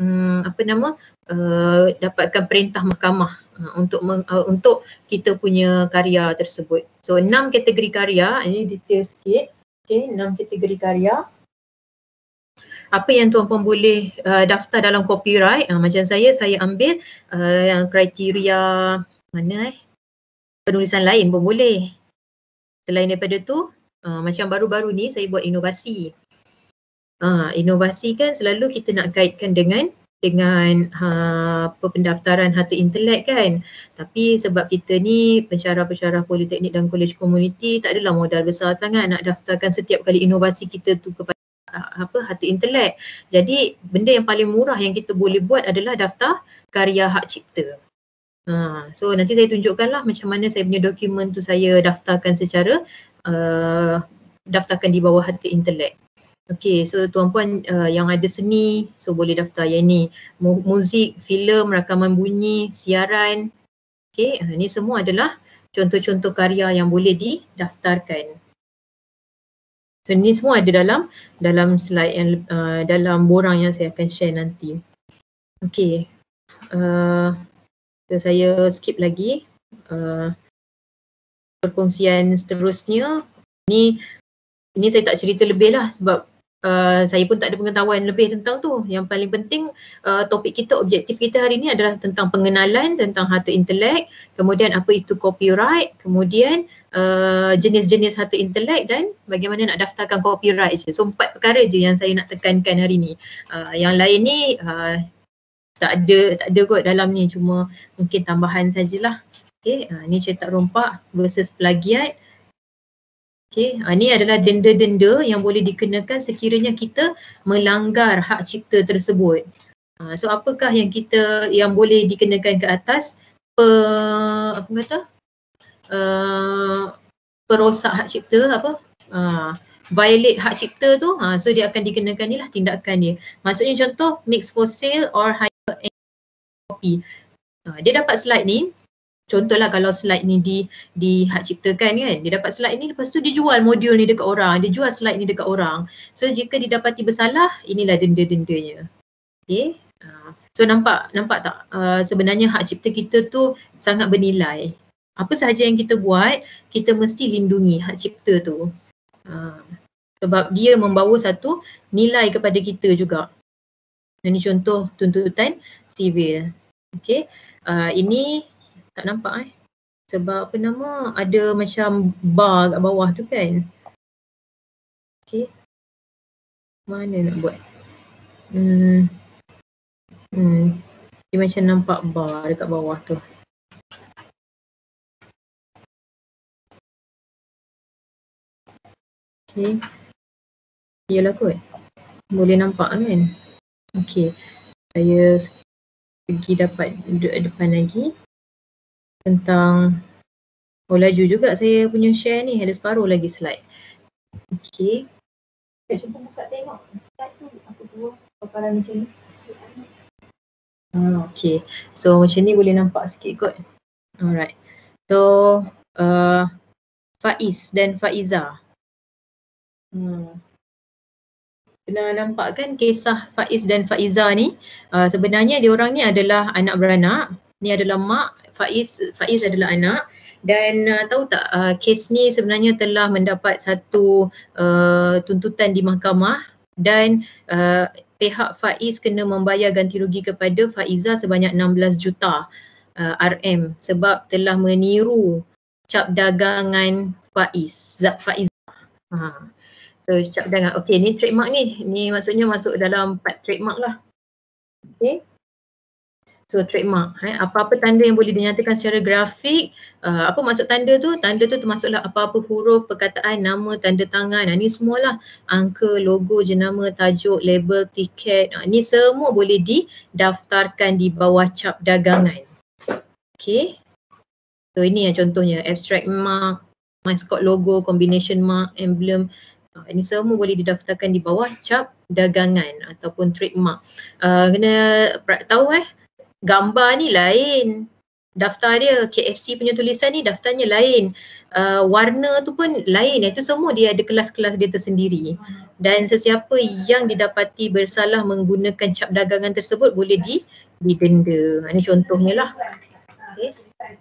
dapatkan perintah mahkamah untuk kita punya karya tersebut. So 6 kategori karya, ini detail sikit. Okay, 6 kategori karya. Apa yang tuan-puan boleh daftar dalam copyright, macam saya ambil yang kriteria mana penulisan lain pun boleh. Selain daripada tu, macam baru-baru ni saya buat inovasi. Inovasi kan selalu kita nak kaitkan dengan pendaftaran harta intelek kan. Tapi sebab kita ni pensyarah-pensyarah politeknik dan kolej komuniti, tak adalah modal besar sangat nak daftarkan setiap kali inovasi kita tu kepada harta intelek. Jadi benda yang paling murah yang kita boleh buat adalah daftar karya hak cipta. So nanti saya tunjukkanlah macam mana saya punya dokumen tu saya daftarkan secara daftarkan di bawah harta intelek. Okay, so tuan-puan yang ada seni, so boleh daftar yang ni. Muzik, filem, rakaman bunyi, siaran. Okay, ni semua adalah contoh-contoh karya yang boleh didaftarkan. So ni semua ada dalam slide yang dalam borang yang saya akan share nanti. Okay, so saya skip lagi. Perkongsian seterusnya, ni saya tak cerita lebih lah sebab saya pun tak ada pengetahuan lebih tentang tu. Yang paling penting topik kita, objektif kita hari ni adalah tentang pengenalan tentang harta intelek, kemudian apa itu copyright, kemudian jenis-jenis harta intelek dan bagaimana nak daftarkan copyright je. So 4 perkara je yang saya nak tekankan hari ni. Yang lain ni tak ada kot dalam ni, cuma mungkin tambahan sajalah. Okay, ni cetak rompak versus plagiat. Okay, ni adalah denda-denda yang boleh dikenakan sekiranya kita melanggar hak cipta tersebut. So apakah yang boleh dikenakan ke atas? Perosak hak cipta, violate hak cipta tu, so dia akan dikenakan ni lah tindakan dia. Maksudnya contoh mix for sale or hire copy. Dia dapat slide ni. Contohlah kalau slide ni di hak ciptakan kan, dia dapat slide ni, lepas tu dia jual modul ni dekat orang, dia jual slide ni dekat orang. So jika didapati bersalah, inilah denda-dendanya. Okay. So nampak tak sebenarnya hak cipta kita tu sangat bernilai. Apa sahaja yang kita buat, kita mesti lindungi hak cipta tu. Sebab dia membawa satu nilai kepada kita juga. Ini contoh tuntutan sivil. Okay. Ini tak nampak sebab ada macam bar kat bawah tu kan. Okay. Mana nak buat? Dia macam nampak bar dekat bawah tu. Okay. Yalah kot. Boleh nampak kan? Okay. Saya pergi dapat duduk depan lagi. Tentang laju juga saya punya share ni, ada separuh lagi slide. Okay. Kita cuba buka tengok slide tu apa tu paparan macam ni. Okay. So macam ni boleh nampak sikit kot. Alright. So Faiz dan Faiza. Pernah nampak kan kisah Faiz dan Faiza ni? Sebenarnya diorang ni adalah anak beranak. Ni adalah mak, Faiz adalah anak. Dan tahu tak kes ni sebenarnya telah mendapat satu tuntutan di mahkamah dan pihak Faiz kena membayar ganti rugi kepada Faiza sebanyak 16 juta RM sebab telah meniru cap dagangan Faiz. So cap dagangan. Okay, ni trademark ni. Ni maksudnya masuk dalam 4 trademark lah. Okay. So trademark, apa-apa tanda yang boleh dinyatakan secara grafik, apa maksud tanda tu? Tanda tu termasuklah apa-apa huruf, perkataan, nama, tanda tangan, ni semualah angka, logo, jenama, tajuk, label, tiket, ni semua boleh didaftarkan di bawah cap dagangan. Okay, so ini contohnya abstract mark, mascot logo, combination mark, emblem, ini semua boleh didaftarkan di bawah cap dagangan ataupun trademark. Kena tahu gambar ni lain, daftar dia, KFC punya tulisan ni daftarnya lain, warna tu pun lain, itu semua dia ada kelas-kelas dia tersendiri. Dan sesiapa yang didapati bersalah menggunakan cap dagangan tersebut boleh didenda. Ini contohnya lah. Okay.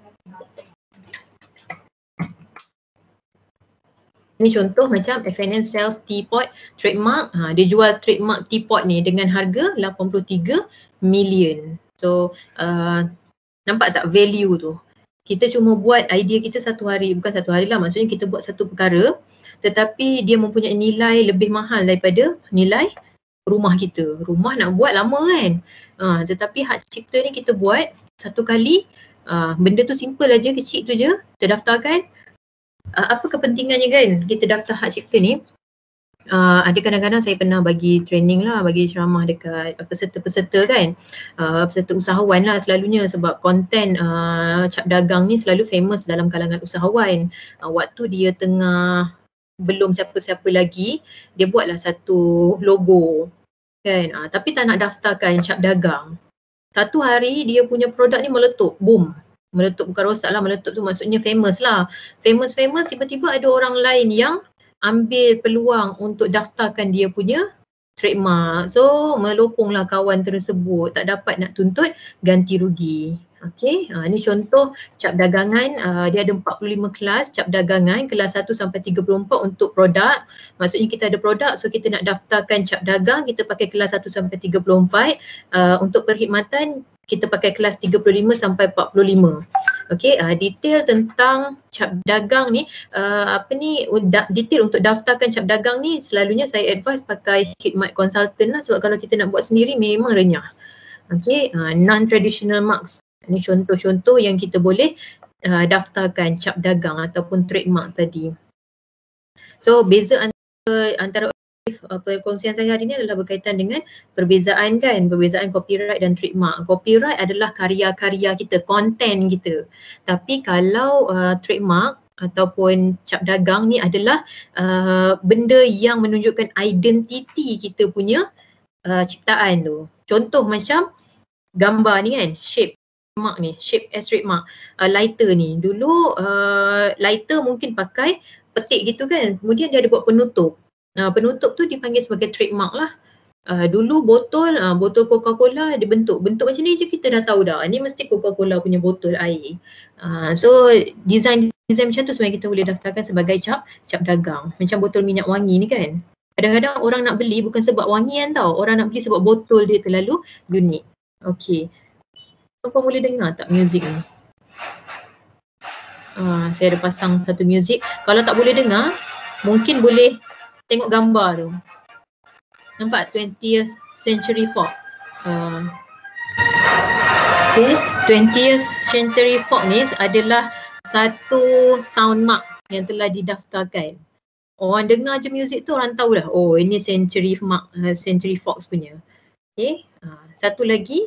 Ini contoh macam F&N sells teapot trademark, dia jual trademark teapot ni dengan harga 83 million. So nampak tak value tu? Kita cuma buat idea kita satu hari, bukan satu hari lah, maksudnya kita buat satu perkara tetapi dia mempunyai nilai lebih mahal daripada nilai rumah kita. Rumah nak buat lama kan, tetapi hak cipta ni kita buat satu kali, benda tu simple aja, kecil tu je, kita daftarkan. Apa kepentingannya kan kita daftar hak cipta ni? Ada kadang-kadang saya pernah bagi training lah, bagi ceramah dekat peserta-peserta kan, peserta usahawan lah selalunya, sebab konten cap dagang ni selalu famous dalam kalangan usahawan. Waktu dia tengah belum siapa-siapa lagi, dia buatlah satu logo kan, tapi tak nak daftarkan cap dagang. Satu hari dia punya produk ni meletup, boom. Meletup bukan rosak lah, meletup tu maksudnya famous lah. Famous, tiba-tiba ada orang lain yang ambil peluang untuk daftarkan dia punya trademark. So meloponglah kawan tersebut, tak dapat nak tuntut ganti rugi. Okey, ni contoh cap dagangan, dia ada 45 kelas cap dagangan, kelas 1 sampai 34 untuk produk. Maksudnya kita ada produk, so kita nak daftarkan cap dagang, kita pakai kelas 1 sampai 34. Untuk perkhidmatan, kita pakai kelas 35 sampai 45. Okey, detail tentang cap dagang ni, detail untuk daftarkan cap dagang ni selalunya saya advise pakai khidmat konsultan lah, sebab kalau kita nak buat sendiri memang renyah. Okey, non-traditional marks. Ini contoh-contoh yang kita boleh daftarkan cap dagang ataupun trademark tadi. So beza antara perkongsian saya hari ini adalah berkaitan dengan perbezaan copyright dan trademark. Copyright adalah karya-karya kita, konten kita. Tapi kalau trademark ataupun cap dagang ni adalah benda yang menunjukkan identiti kita punya ciptaan tu. Contoh macam gambar ni kan, shape as trademark. Lighter ni, dulu lighter mungkin pakai petik gitu kan, kemudian dia ada buat penutup. Penutup tu dipanggil sebagai trademark lah. Dulu botol Coca-Cola dia bentuk macam ni je kita dah tahu dah, ni mesti Coca-Cola punya botol air. So design macam tu sebenarnya kita boleh daftarkan sebagai cap dagang. Macam botol minyak wangi ni kan, kadang-kadang orang nak beli bukan sebab wangian tau, orang nak beli sebab botol dia terlalu unik. Okey, tuan boleh dengar tak muzik ni? Saya ada pasang satu muzik. Kalau tak boleh dengar, mungkin boleh tengok gambar tu. Nampak 20th Century Fox. Okay, 20th Century Fox ni adalah satu sound mark yang telah didaftarkan. Orang dengar je muzik tu orang tahu dah, oh ini Century Fox punya. Okay, satu lagi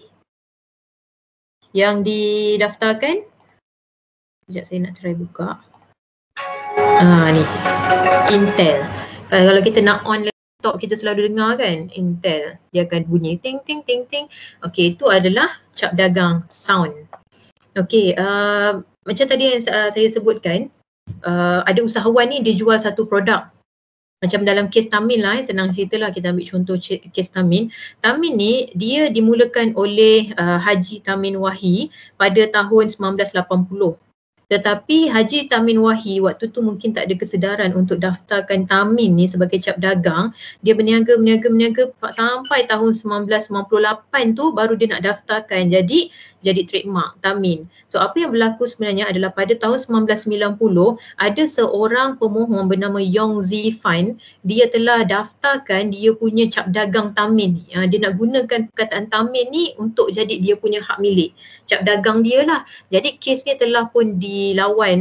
yang didaftarkan, sekejap saya nak try buka. Ni Intel. Kalau kita nak on laptop kita selalu dengar kan Intel, dia akan bunyi ting ting ting ting. Okey, itu adalah cap dagang sound. Okey, macam tadi yang saya sebutkan, ada usahawan ni dia jual satu produk. Macam dalam kes Tamin lah, senang cerita lah, kita ambil contoh kes Tamin. Tamin ni dia dimulakan oleh Haji Tamin Wahi pada tahun 1980. Tetapi Haji Tamin Wahi waktu tu mungkin tak ada kesedaran untuk daftarkan Tamin ni sebagai cap dagang. Dia berniaga sampai tahun 1998 tu baru dia nak daftarkan jadi trademark Tamin. So apa yang berlaku sebenarnya adalah pada tahun 1990 ada seorang pemohon bernama Yong Zifan, dia telah daftarkan dia punya cap dagang Tamin ni. Dia nak gunakan perkataan Tamin ni untuk jadi dia punya hak milik, cap dagang dia lah. Jadi kes ni telah pun dilawan,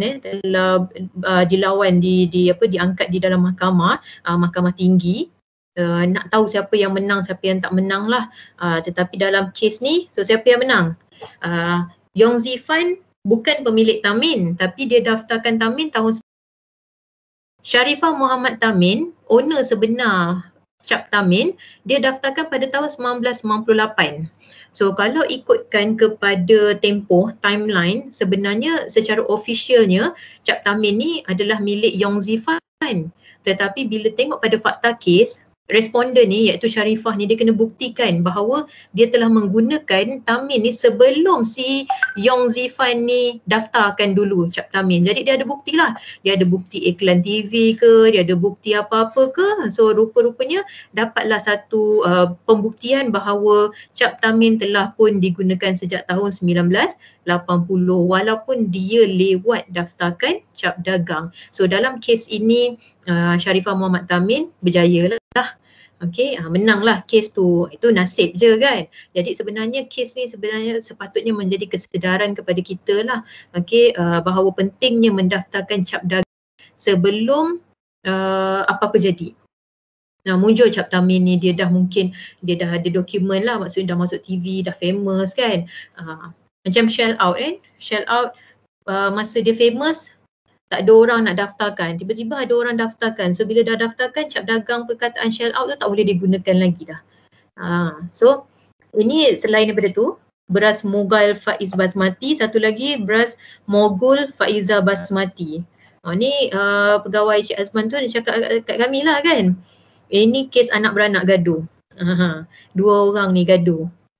diangkat di dalam mahkamah tinggi. Nak tahu siapa yang menang, siapa yang tak menang lah. Tetapi dalam kes ni, so siapa yang menang? Yong Zifan bukan pemilik Tamin, tapi dia daftarkan Tamin tahun Sharifah Muhammad Tamin, owner sebenar cap Tamin, dia daftarkan pada tahun 1998. So kalau ikutkan kepada tempoh timeline, sebenarnya secara officialnya cap Tamin ni adalah milik Yong Zifan. Tetapi bila tengok pada fakta kes, responden ni iaitu Sharifah ni dia kena buktikan bahawa dia telah menggunakan Tamin ni sebelum si Yong Zifan ni daftarkan dulu cap Tamin. Jadi dia ada bukti lah. Dia ada bukti iklan TV ke, dia ada bukti apa-apa ke. So rupa-rupanya dapatlah satu pembuktian bahawa cap Tamin telah pun digunakan sejak tahun 1980 walaupun dia lewat daftarkan cap dagang. So dalam kes ini Sharifah Muhammad Tamin berjaya lah. Okey, menanglah kes tu. Itu nasib je kan. Jadi sebenarnya kes ni sebenarnya sepatutnya menjadi kesedaran kepada kita lah. Okey, bahawa pentingnya mendaftarkan cap dagang sebelum apa-apa jadi. Muncul cap Tamin ni, dia dah ada dokumen lah, maksudnya dah masuk TV, dah famous kan. Macam Shell Out Shell Out masa dia famous, tak ada orang nak daftarkan. Tiba-tiba ada orang daftarkan. So bila dah daftarkan, cap dagang perkataan Shell Out tu tak boleh digunakan lagi dah. So ini selain daripada tu, beras Mughal Faiz Basmati, satu lagi beras Mogul Faiza Basmati. Ni pegawai Cik Azman tu dia cakap kat kami lah kan. Ini kes anak beranak gaduh. Dua orang ni gaduh.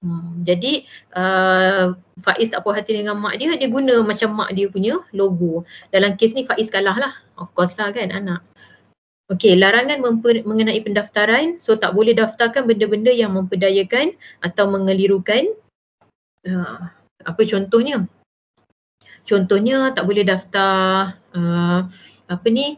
Jadi Faiz tak puas hati dengan mak dia, dia guna macam mak dia punya logo. Dalam kes ni Faiz kalah lah, of course lah kan, anak. Okey, larangan mengenai pendaftaran, so tak boleh daftarkan benda-benda yang memperdayakan atau mengelirukan. Apa contohnya? Contohnya tak boleh daftar apa ni,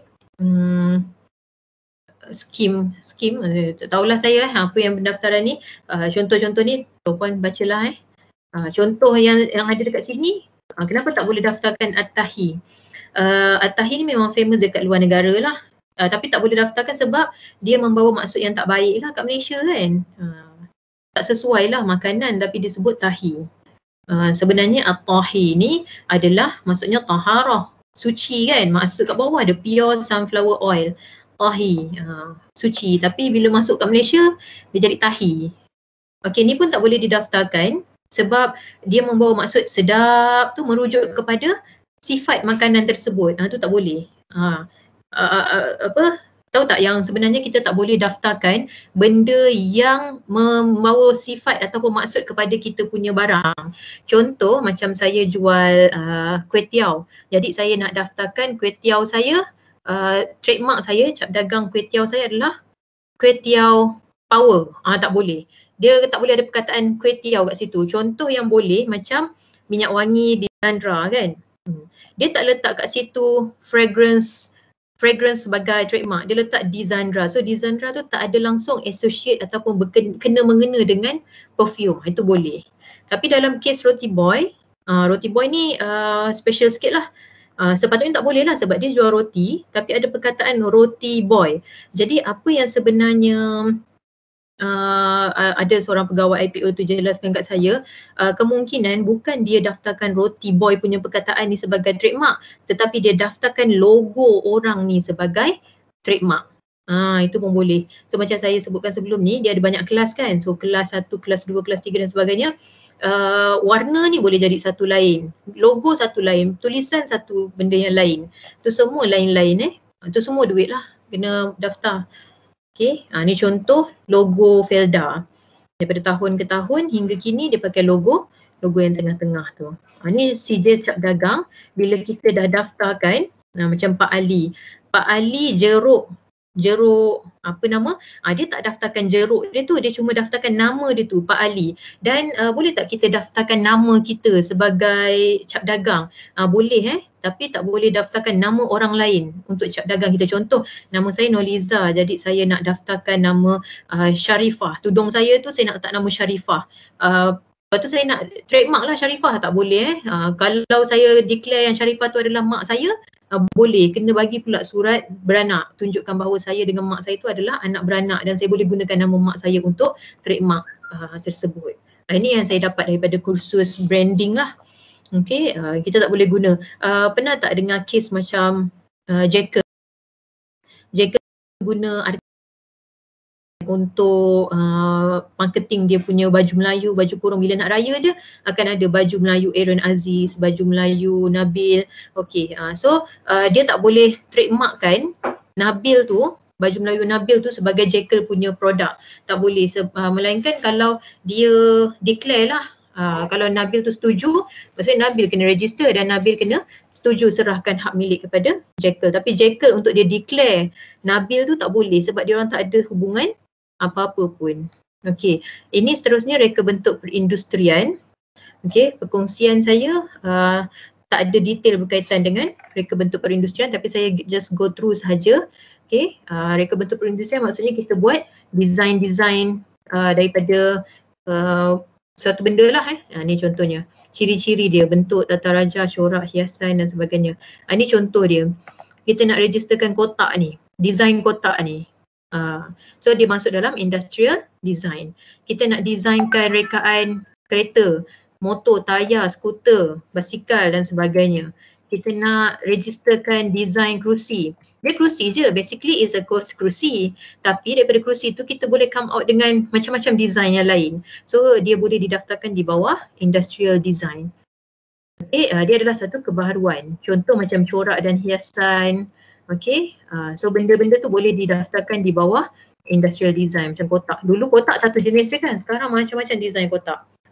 skim, tak tahulah saya apa yang pendaftaran ni. Contoh-contoh ni puan bacalah contoh yang ada dekat sini. Kenapa tak boleh daftarkan At-Tahi? At-Tahi ni memang famous dekat luar negara lah. Tapi tak boleh daftarkan sebab dia membawa maksud yang tak baik lah kat Malaysia kan. Tak sesuai lah makanan tapi disebut tahi. Sebenarnya At-Tahi ni adalah maksudnya taharah, suci kan. Maksud kat bawah ada pure sunflower oil. Tahi, suci. Tapi bila masuk kat Malaysia, dia jadi tahi. Okey, ni pun tak boleh didaftarkan sebab dia membawa maksud sedap tu merujuk kepada sifat makanan tersebut. Tu tak boleh. Tahu tak yang sebenarnya kita tak boleh daftarkan benda yang membawa sifat ataupun maksud kepada kita punya barang. Contoh macam saya jual kuih tiaw. Jadi saya nak daftarkan kuih tiaw saya, trademark saya, cap dagang kuih tiaw saya adalah kuih tiaw power. Tak boleh. Dia tak boleh ada perkataan kuih tiaw kat situ. Contoh yang boleh macam minyak wangi di Zandra kan. Dia tak letak kat situ fragrance sebagai trademark, dia letak di Zandra. So di Zandra tu tak ada langsung associate ataupun kena-mengena dengan perfume. Itu boleh. Tapi dalam kes Roti Boy ni special sikit lah. Sepatutnya tak boleh lah sebab dia jual roti tapi ada perkataan Roti Boy. Jadi apa yang sebenarnya ada seorang pegawai IPO tu jelaskan kat saya, kemungkinan bukan dia daftarkan Roti Boy punya perkataan ni sebagai trademark, tetapi dia daftarkan logo orang ni sebagai trademark. Itu pun boleh. So macam saya sebutkan sebelum ni, dia ada banyak kelas kan. So kelas 1, kelas 2, kelas 3 dan sebagainya. Warna ni boleh jadi satu lain, logo satu lain, tulisan satu benda yang lain. Tu semua lain-lain tu semua duit lah, kena daftar. Okay, ni contoh logo Felda. Daripada tahun ke tahun hingga kini dia pakai logo yang tengah-tengah tu. Ni dia cap dagang. Bila kita dah daftarkan, macam Pak Ali jeruk apa nama? Dia tak daftarkan jeruk dia tu, dia cuma daftarkan nama dia tu, Pak Ali. Dan boleh tak kita daftarkan nama kita sebagai cap dagang? Boleh tapi tak boleh daftarkan nama orang lain untuk cap dagang kita. Contoh, nama saya Noliza, jadi saya nak daftarkan nama Sharifah. Tudung saya tu saya nak letak nama Sharifah. Lepas tu saya nak trademark lah Sharifah, tak boleh Kalau saya declare yang Sharifah tu adalah mak saya, boleh, kena bagi pula surat beranak, tunjukkan bahawa saya dengan mak saya tu adalah anak beranak dan saya boleh gunakan nama mak saya untuk trademark tersebut. Ini yang saya dapat daripada kursus branding lah. Okay, kita tak boleh guna. Pernah tak dengar kes macam Jekyll guna untuk marketing dia punya baju Melayu, baju kurung bila nak raya je akan ada baju Melayu Aaron Aziz, baju Melayu Nabil. Okey, so dia tak boleh trademarkkan Nabil tu, baju Melayu Nabil tu sebagai Jekyll punya produk. Tak boleh, melainkan kalau dia declare lah. Kalau Nabil tu setuju, maksudnya Nabil kena register dan Nabil kena setuju serahkan hak milik kepada Jekyll. Tapi Jekyll untuk dia declare Nabil tu tak boleh sebab dia orang tak ada hubungan apa-apa pun. Okey, ini seterusnya reka bentuk perindustrian. Okey, perkongsian saya tak ada detail berkaitan dengan reka bentuk perindustrian tapi saya just go through sahaja. Okey, reka bentuk perindustrian maksudnya kita buat design daripada satu benda lah ni contohnya. Ciri-ciri dia, bentuk, tata raja, corak, hiasan dan sebagainya. Ni contoh dia. Kita nak registerkan kotak ni, design kotak ni. So dia masuk dalam industrial design. Kita nak designkan rekaan kereta, motor, tayar, skuter, basikal dan sebagainya. Kita nak registerkan design kerusi. Dia kerusi je, basically is a kerusi. Tapi daripada kerusi tu kita boleh come out dengan macam-macam design yang lain. So dia boleh didaftarkan di bawah industrial design. Okay, dia adalah satu kebaharuan. Contoh macam corak dan hiasan. Okay, so benda-benda tu boleh didaftarkan di bawah industrial design macam kotak. Dulu kotak satu jenis je kan, sekarang macam-macam design kotak.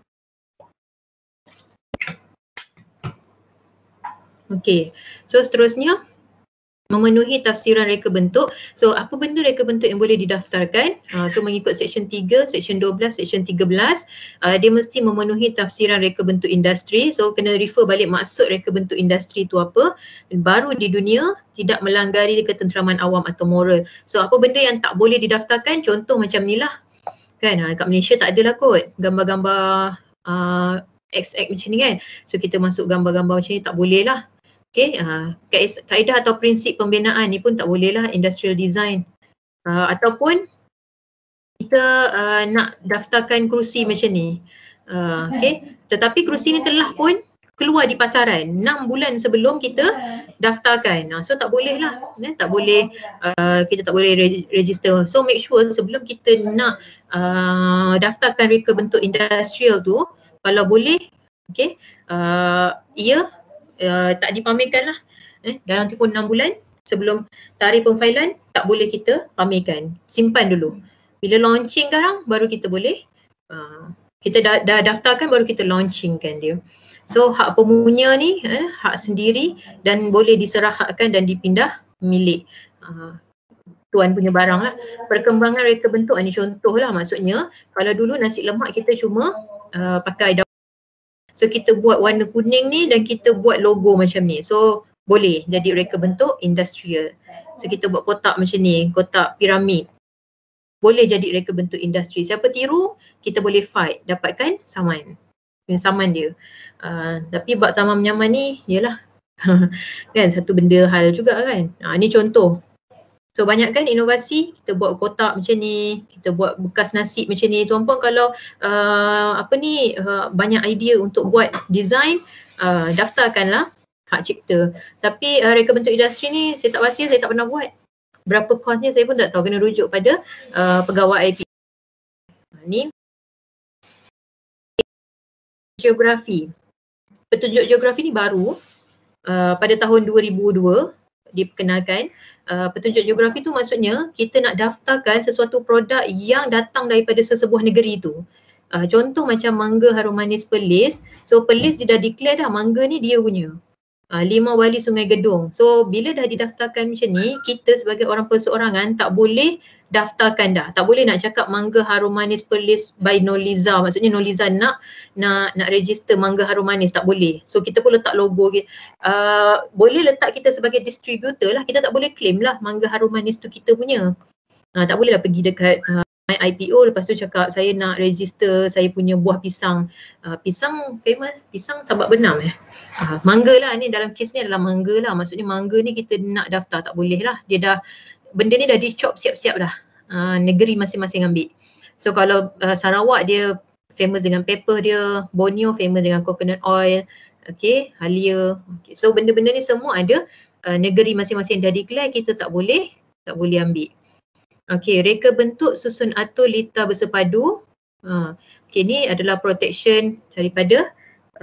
Okey. So seterusnya memenuhi tafsiran reka bentuk. So apa benda reka bentuk yang boleh didaftarkan? So mengikut Seksyen 3, Seksyen 12, Seksyen 13, dia mesti memenuhi tafsiran reka bentuk industri. So kena refer balik maksud reka bentuk industri tu apa. Baru di dunia tidak melanggar ketenteraman awam atau moral. So apa benda yang tak boleh didaftarkan? Contoh macam ni lah. Kan kat Malaysia tak adalah kot gambar-gambar XX macam ni kan. So kita masuk gambar-gambar macam ni tak boleh lah. Okay, kaedah atau prinsip pembinaan ni pun tak boleh lah, industrial design. Ataupun kita nak daftarkan kerusi macam ni. Okay, tetapi kerusi ni telah pun keluar di pasaran 6 bulan sebelum kita daftarkan. So tak boleh lah, tak boleh, kita tak boleh register. So make sure sebelum kita nak daftarkan reka bentuk industrial tu, kalau boleh, okay, ia tak dipamerkan lah. Dalam tempoh 6 bulan sebelum tarikh pemfailan tak boleh kita pamerkan. Simpan dulu. Bila launching sekarang baru kita boleh kita dah daftarkan baru kita launchingkan dia. So hak pemunya ni hak sendiri dan boleh diserahkan dan dipindah milik tuan punya barang lah. Perkembangan reka bentuk ni contoh lah, maksudnya kalau dulu nasi lemak kita cuma pakai daun. So kita buat warna kuning ni dan kita buat logo macam ni. So boleh jadi reka bentuk industrial. So kita buat kotak macam ni, kotak piramid. Boleh jadi reka bentuk industri. Siapa tiru, kita boleh fight, dapatkan saman. Saman dia. Tapi bab saman menyaman ni, yelah. Kan satu benda hal juga kan. Ni contoh. So banyak kan inovasi, kita buat kotak macam ni, kita buat bekas nasi macam ni. Tuan-puan kalau banyak idea untuk buat design, daftarkanlah hak cipta. Tapi reka bentuk industri ni saya tak pasti, saya tak pernah buat. Berapa kosnya saya pun tak tahu, kena rujuk pada pegawai IP. Ni geografi. Petunjuk geografi ni baru pada tahun 2002 diperkenalkan. Petunjuk geografi tu maksudnya kita nak daftarkan sesuatu produk yang datang daripada sesebuah negeri tu. Contoh macam mangga harum manis Perlis. So Perlis dia dah declare dah mangga ni dia punya. 5 Wali Sungai Gedong. So bila dah didaftarkan macam ni, kita sebagai orang perseorangan tak boleh daftarkan dah. Tak boleh nak cakap mangga harum manis Perlis by Noliza. Maksudnya Noliza nak register mangga harum manis, tak boleh. So kita pun letak logo. Boleh letak kita sebagai distributor lah. Kita tak boleh claim lah mangga harum manis tu kita punya. Tak boleh lah pergi dekat IPO lepas tu cakap saya nak register saya punya buah pisang. Pisang famous, pisang Sabak Benam mangga lah ni, dalam kes ni adalah mangga lah. Maksudnya mangga ni kita nak daftar, tak boleh lah. Dia dah, benda ni dah dicop siap-siap dah. Negeri masing-masing ambil. So kalau Sarawak dia famous dengan pepper dia, Borneo famous dengan coconut oil, okay, Halia. Okay. So benda-benda ni semua ada negeri masing-masing dah declare, kita tak boleh ambil. Okay, reka bentuk susun atur lita bersepadu. Okay, ni adalah protection daripada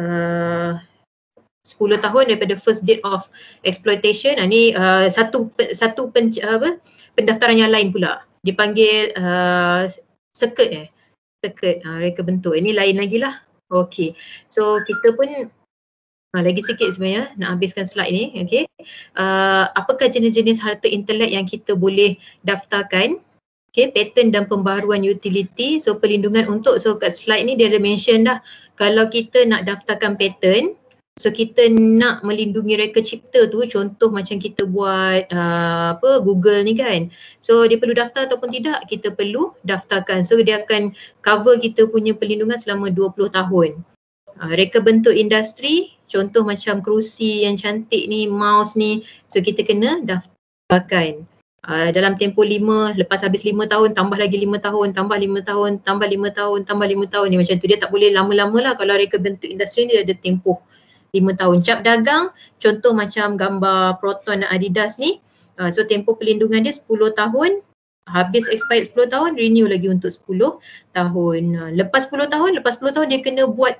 10 tahun daripada first date of exploitation. Ni satu pendaftaran yang lain pula. Dipanggil circuit reka bentuk. Ini lain lagi lah. Okay, so kita pun lagi sikit sebenarnya nak habiskan slide ni. Okay, apakah jenis-jenis harta intelek yang kita boleh daftarkan? Okay, patent dan pembaharuan utility. So perlindungan untuk, so kat slide ni dia ada mention dah, kalau kita nak daftarkan patent, so kita nak melindungi reka cipta tu, contoh macam kita buat Google ni kan. So dia perlu daftar ataupun tidak, kita perlu daftarkan. So dia akan cover kita punya perlindungan selama 20 tahun. Reka bentuk industri, contoh macam kerusi yang cantik ni, mouse ni, so kita kena daftarkan. Dalam tempoh 5, lepas habis 5 tahun, tambah lagi 5 tahun, tambah 5 tahun, tambah 5 tahun, tambah 5 tahun ni macam tu. Dia tak boleh lama-lama lah. Kalau reka bentuk industri ni ada tempoh 5 tahun. Cap dagang, contoh macam gambar Proton dan Adidas ni, so tempoh perlindungan dia 10 tahun, habis expired 10 tahun, renew lagi untuk 10 tahun. Lepas 10 tahun dia kena buat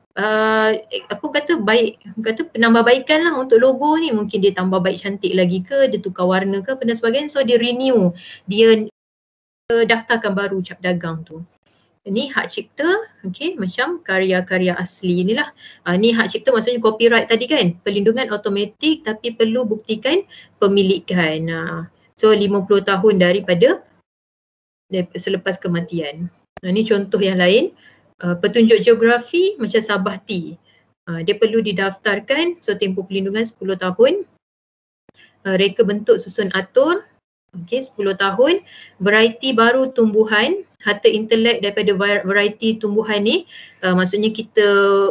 penambahbaikan lah untuk logo ni. Mungkin dia tambah baik cantik lagi ke, dia tukar warna ke, benda sebagainya. So dia renew, dia daftarkan baru cap dagang tu. Ni hak cipta, okey, macam karya-karya asli inilah. Ni hak cipta maksudnya copyright tadi kan, perlindungan automatik tapi perlu buktikan pemilikan. So 50 tahun daripada selepas kematian. Ni contoh yang lain. Petunjuk geografi macam Sabah Tea. Dia perlu didaftarkan, so tempoh perlindungan 10 tahun. Reka bentuk susun atur, okey, 10 tahun. Variety baru tumbuhan, harta intelek daripada variety tumbuhan ni, maksudnya kita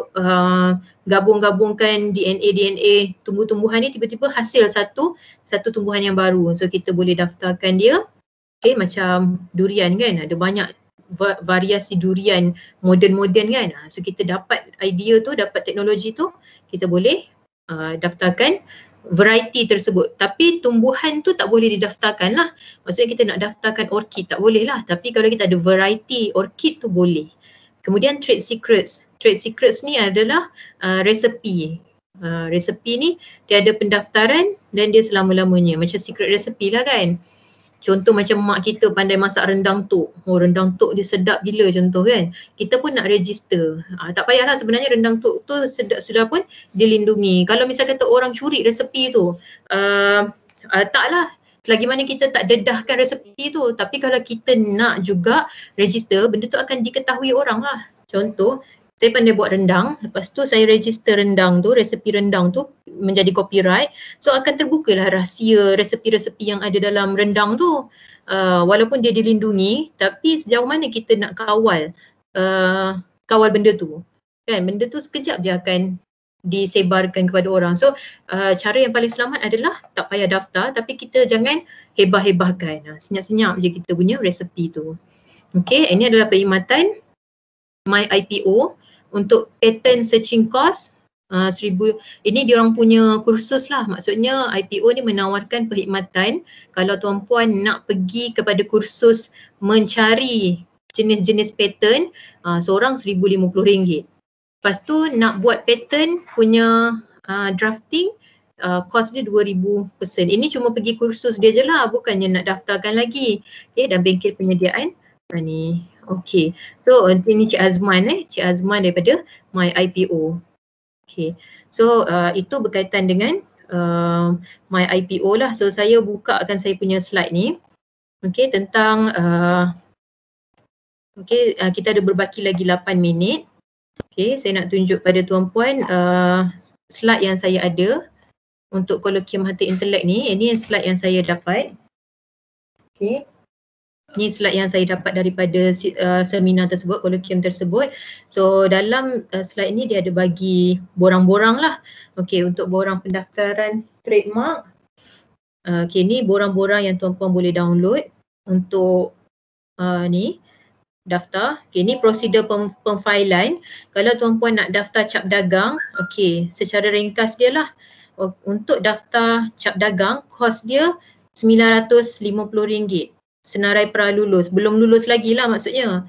gabung-gabungkan DNA tumbuh-tumbuhan ni, tiba-tiba hasil satu tumbuhan yang baru. So kita boleh daftarkan dia. Okay, macam durian kan, ada banyak variasi durian moden-moden kan. So kita dapat idea tu, dapat teknologi tu, kita boleh daftarkan variety tersebut. Tapi tumbuhan tu tak boleh didaftarkan lah. Maksudnya kita nak daftarkan orchid tak boleh lah. Tapi kalau kita ada variety orchid tu boleh. Kemudian trade secrets. Trade secrets ni adalah resepi. Resepi ni tiada pendaftaran dan dia selama-lamanya. Macam secret recipe lah kan. Contoh macam mak kita pandai masak rendang tok. Rendang tok dia sedap gila contoh kan. Kita pun nak register. Tak payahlah sebenarnya rendang tok tu sedap pun dilindungi. Kalau misal kata orang curi resepi tu, taklah. Selagi mana kita tak dedahkan resepi tu. Tapi kalau kita nak juga register, benda tu akan diketahui orang lah. Contoh, saya pandai buat rendang, lepas tu saya register rendang tu, resepi rendang tu menjadi copyright. So akan terbukalah rahsia resepi-resepi yang ada dalam rendang tu. Walaupun dia dilindungi, tapi sejauh mana kita nak kawal benda tu. Kan, benda tu sekejap dia akan disebarkan kepada orang. So cara yang paling selamat adalah tak payah daftar, tapi kita jangan hebah-hebahkan. Senyap-senyap je kita punya resepi tu. Okay, ini adalah perkhidmatan MyIPO. Untuk patent searching course 1000, ini diorang punya kursus lah. Maksudnya IPO ni menawarkan perkhidmatan kalau tuan-puan nak pergi kepada kursus mencari jenis-jenis patent, seorang RM1,050. Lepas tu nak buat patent punya drafting, kos dia RM2,000 person. Ini cuma pergi kursus dia je lah, bukannya nak daftarkan lagi. Okay, dan bengkel penyediaan ni. Okay, so ini Cik Azman Cik Azman daripada MyIPO. Okay, so itu berkaitan dengan MyIPO lah. So saya bukakan saya punya slide ni. Okay, tentang kita ada berbaki lagi 8 minit. Okay, saya nak tunjuk pada tuan-puan slide yang saya ada untuk kolokium harta intelek ni. Ini slide yang saya dapat. Okay. Ini slide yang saya dapat daripada seminar tersebut, kolokium tersebut. So dalam slide ni dia ada bagi borang-borang lah. Okay, untuk borang pendaftaran trademark. Okay, ni borang-borang yang tuan-puan boleh download untuk ni daftar. Okay, ni prosedur pemfailan. Kalau tuan-puan nak daftar cap dagang, okay, secara ringkas dia lah. Untuk daftar cap dagang, kos dia RM950. Senarai pra-lulus, belum lulus lagi lah maksudnya.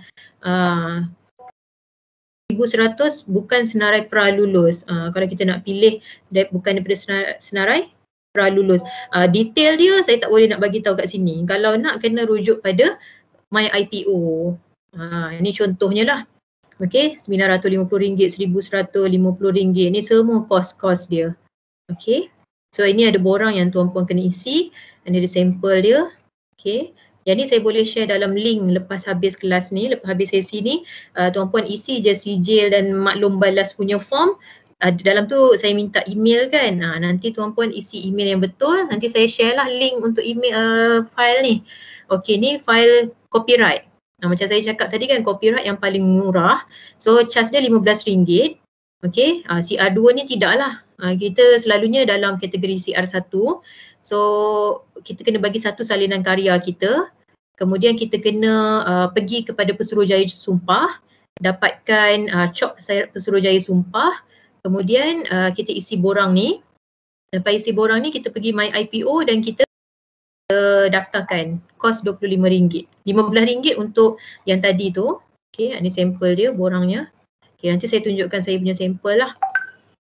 1,100 bukan senarai pra-lulus. Kalau kita nak pilih bukan daripada senarai pra-lulus. Detail dia saya tak boleh nak bagi tahu kat sini. Kalau nak kena rujuk pada MyIPO. Ini contohnya lah. Okay, RM950, RM1,150. Ni semua kos-kos dia. Okay, so ini ada borang yang tuan-puan kena isi. Ini ada sampel dia. Okay. Yang ni saya boleh share dalam link lepas habis kelas ni, lepas habis sesi ni. Tuan-puan isi je sijil dan maklum balas punya form. Dalam tu saya minta email kan. Nanti tuan-puan isi email yang betul. Nanti saya share lah link untuk email file ni. Okay, ni file copyright. Macam saya cakap tadi kan, copyright yang paling murah. So charge dia RM15. Okay, CR2 ni tidak lah. Kita selalunya dalam kategori CR1. So kita kena bagi satu salinan karya kita. Kemudian kita kena pergi kepada Pesuruhjaya Sumpah, dapatkan cop Pesuruhjaya Sumpah. Kemudian kita isi borang ni. Lepas isi borang ni kita pergi MyIPO dan kita daftarkan. Kos RM25. RM15 untuk yang tadi tu. Okay, ini sampel dia borangnya. Okay, nanti saya tunjukkan saya punya sampel lah.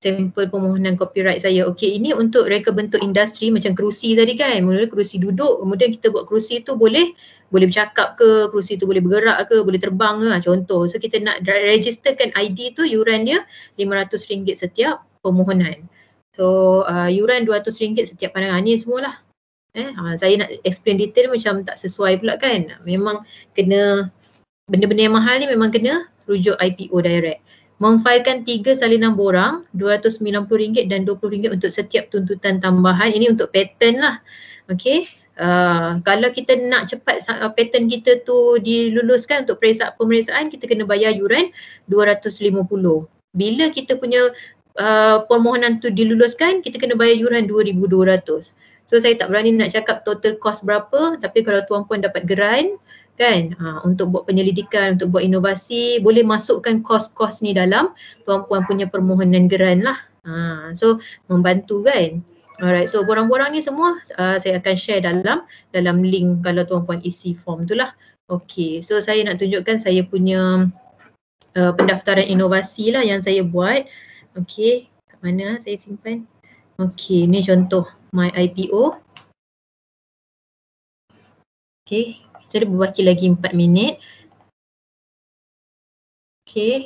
sampel permohonan copyright saya. Okey, ini untuk reka bentuk industri macam kerusi tadi kan. Mula kerusi duduk, kemudian kita buat kerusi tu boleh bercakap ke, kerusi tu boleh bergerak ke, boleh terbang ke, contoh. So kita nak registerkan ID tu, yuran dia RM500 setiap permohonan. So yuran RM200 setiap pandangan. Ni semualah. Saya nak explain detail macam tak sesuai pula kan. Memang kena, benda-benda yang mahal ni memang kena rujuk IPO direct. Memfailkan 3 salinan borang RM290 dan RM20 untuk setiap tuntutan tambahan. Ini untuk patent lah. Okey. Kalau kita nak cepat patent kita tu diluluskan untuk pemeriksaan, kita kena bayar yuran RM250. Bila kita punya permohonan tu diluluskan, kita kena bayar yuran RM2,200. So saya tak berani nak cakap total cost berapa, tapi kalau tuan-puan dapat grant kan, untuk buat penyelidikan, untuk buat inovasi, boleh masukkan kos-kos ni dalam tuan-puan punya permohonan grant lah. So membantu kan. Alright, so borang-borang ni semua saya akan share dalam link kalau tuan-puan isi form tu lah. Okay, so saya nak tunjukkan saya punya pendaftaran inovasi lah yang saya buat. Okay, kat mana saya simpan? Okay, ni contoh my IPO. Okay, saya berbaki lagi 4 minit. Okay.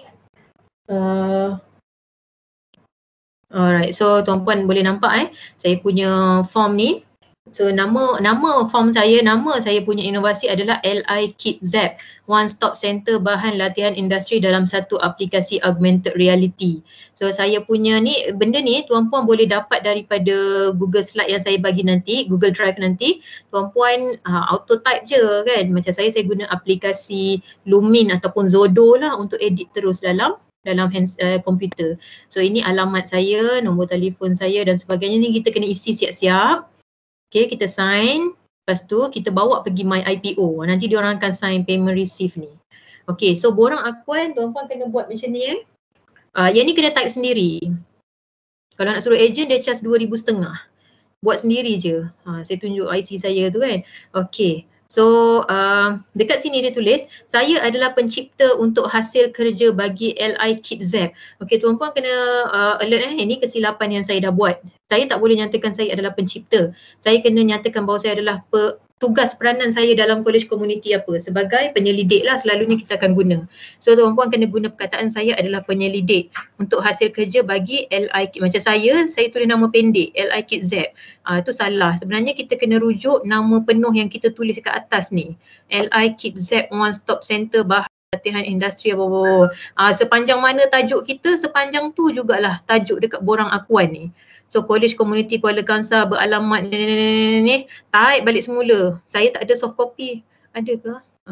Alright, so tuan-puan boleh nampak saya punya form ni. So nama form saya, nama saya punya inovasi adalah LI Kit Zap, One Stop Center bahan latihan industri dalam satu aplikasi augmented reality. So saya punya ni, benda ni tuan-puan boleh dapat daripada Google Slide yang saya bagi nanti, Google Drive nanti. Tuan-puan auto type je kan. Macam saya guna aplikasi Lumin ataupun Zodo lah untuk edit terus dalam komputer. So ini alamat saya, nombor telefon saya dan sebagainya ni kita kena isi siap-siap. Okay, kita sign. Lepas tu kita bawa pergi my IPO. Nanti diorang akan sign payment receipt ni. Okay, so borang akuan tuan-puan kena buat macam ni yang ni kena type sendiri. Kalau nak suruh agent dia charge RM2,500. Buat sendiri je. Saya tunjuk IC saya tu kan. Okay. So dekat sini dia tulis, saya adalah pencipta untuk hasil kerja bagi LI Kit Zap. Okay, tuan-puan kena alert ini kesilapan yang saya dah buat. Saya tak boleh nyatakan saya adalah pencipta. Saya kena nyatakan bahawa saya adalah tugas peranan saya dalam college community apa. Sebagai penyelidik lah selalunya kita akan guna. So tuan-puan kena guna perkataan saya adalah penyelidik untuk hasil kerja bagi LI Kit. Macam saya tulis nama pendek LI Kit Zap. Itu salah. Sebenarnya kita kena rujuk nama penuh yang kita tulis kat atas ni. LI Kit Zap One Stop Center bahan latihan industri apa. Sepanjang mana tajuk kita, sepanjang tu jugalah tajuk dekat borang akuan ni. So College Community Kuala Kangsar beralamat ni, type balik semula. Saya tak ada soft copy. Ada ke?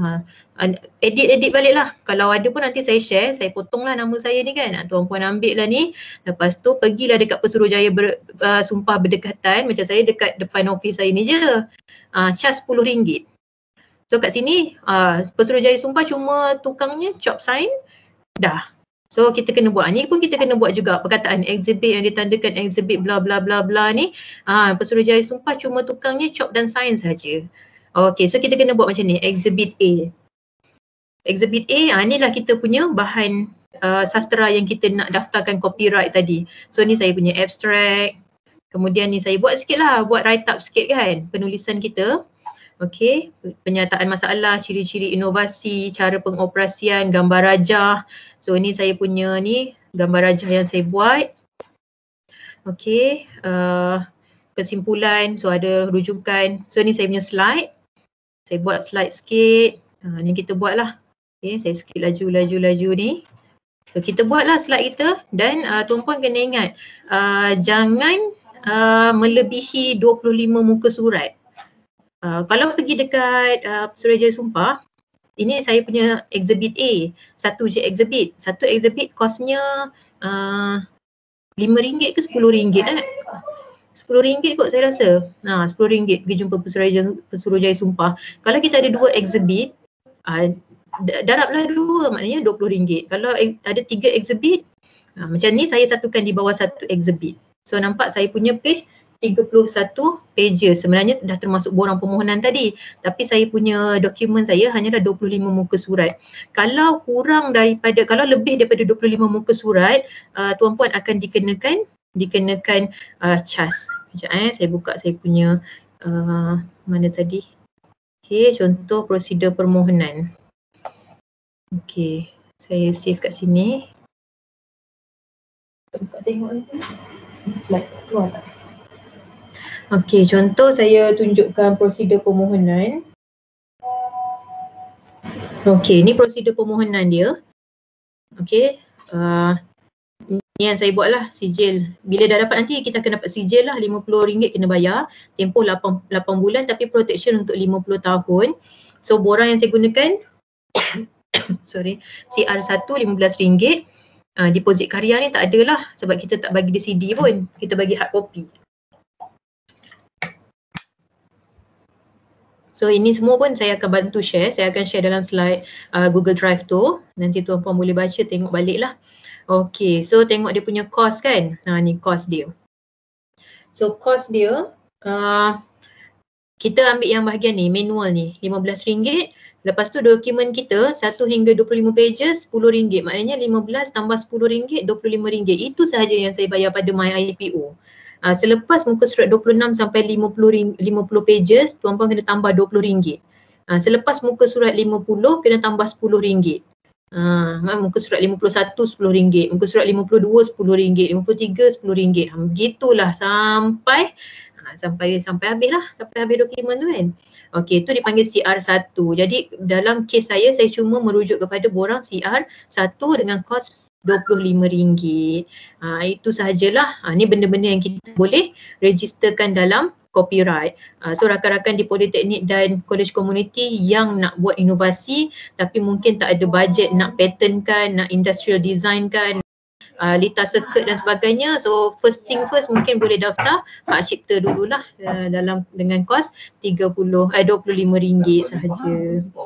Edit balik lah. Kalau ada pun nanti saya share, saya potonglah nama saya ni kan. Tuan-puan ambil lah ni. Lepas tu pergilah dekat Pesuruhjaya Sumpah Berdekatan. Macam saya dekat depan office saya ni je. Charge RM10. So kat sini Pesuruhjaya Sumpah cuma tukangnya chop sign. Dah. So kita kena buat, ni pun kita kena buat juga perkataan exhibit yang ditandakan exhibit bla bla bla bla ni. Pesuruhjaya Sumpah cuma tukangnya chop dan sign saja. Okay, so kita kena buat macam ni, exhibit A. Exhibit A, inilah kita punya bahan sastera yang kita nak daftarkan copyright tadi. So ni saya punya abstract. Kemudian ni saya buat sikit lah, buat write up sikit kan, penulisan kita. Okay, penyataan masalah, ciri-ciri inovasi, cara pengoperasian, gambar rajah. So ni saya punya ni gambar rajah yang saya buat. Okay, kesimpulan, so ada rujukan. So ni saya punya slide. Saya buat slide sikit. Ni kita buat lah. Okay, saya sikit laju ni. So kita buat lah slide kita dan tuan-puan kena ingat jangan melebihi 25 muka surat. Kalau pergi dekat Pesuruhjaya Sumpah, ini saya punya exhibit A. Satu je exhibit. Satu exhibit kosnya RM5 ke RM10 RM10 kot saya rasa. RM10 pergi jumpa Pesuruhjaya Sumpah. Kalau kita ada 2 exhibit, darablah 2, maknanya RM20. Kalau ada 3 exhibit, macam ni saya satukan di bawah satu exhibit. So nampak saya punya page 31 pages. Sebenarnya dah termasuk borang permohonan tadi. Tapi saya punya dokumen saya hanya dah 25 muka surat. Kalau kurang daripada, kalau lebih daripada 25 muka surat, tuan-puan akan dikenakan cas. Sekejap saya buka saya punya mana tadi. Okey, contoh prosedur permohonan. Okey, saya save kat sini. Buka tengok ni. Slide keluar tak? Okey, contoh saya tunjukkan prosedur permohonan. Okey, ni prosedur permohonan dia. Okey, ni yang saya buat lah, sijil. Bila dah dapat nanti kita akan dapat sijil lah, RM50 kena bayar. Tempoh 8 bulan tapi protection untuk 50 tahun. So borang yang saya gunakan CR1 RM15. Deposit karya ni tak adalah sebab kita tak bagi dia CD pun. Kita bagi hard copy. So ini semua pun saya akan bantu share. Saya akan share dalam slide Google Drive tu. Nanti tuan-puan boleh baca, tengok balik lah. Okay, so tengok dia punya cost kan. Ni cost dia. So cost dia, kita ambil yang bahagian ni, manual ni, RM15. Lepas tu dokumen kita 1 hingga 25 pages, RM10. Maknanya 15 tambah RM10, RM25. Itu sahaja yang saya bayar pada My IPO. Selepas muka surat 26 sampai 50 pages, tuan-puan kena tambah RM20. Selepas muka surat 50 kena tambah RM10. Muka surat 51 RM10, muka surat 52 RM10, 53 RM10. Begitulah sampai habis lah, sampai habis dokumen tu kan. Okey, itu dipanggil CR1. Jadi dalam kes saya cuma merujuk kepada borang CR1 dengan kos RM25. Itu sahajalah. Ni benda-benda yang kita boleh registerkan dalam copyright. So rakan-rakan di Politeknik dan College Community yang nak buat inovasi tapi mungkin tak ada bajet nak patent kan, nak industrial design kan, litar circuit dan sebagainya. So first thing first mungkin boleh daftar hak cipta dululah dengan kos RM25 sahaja.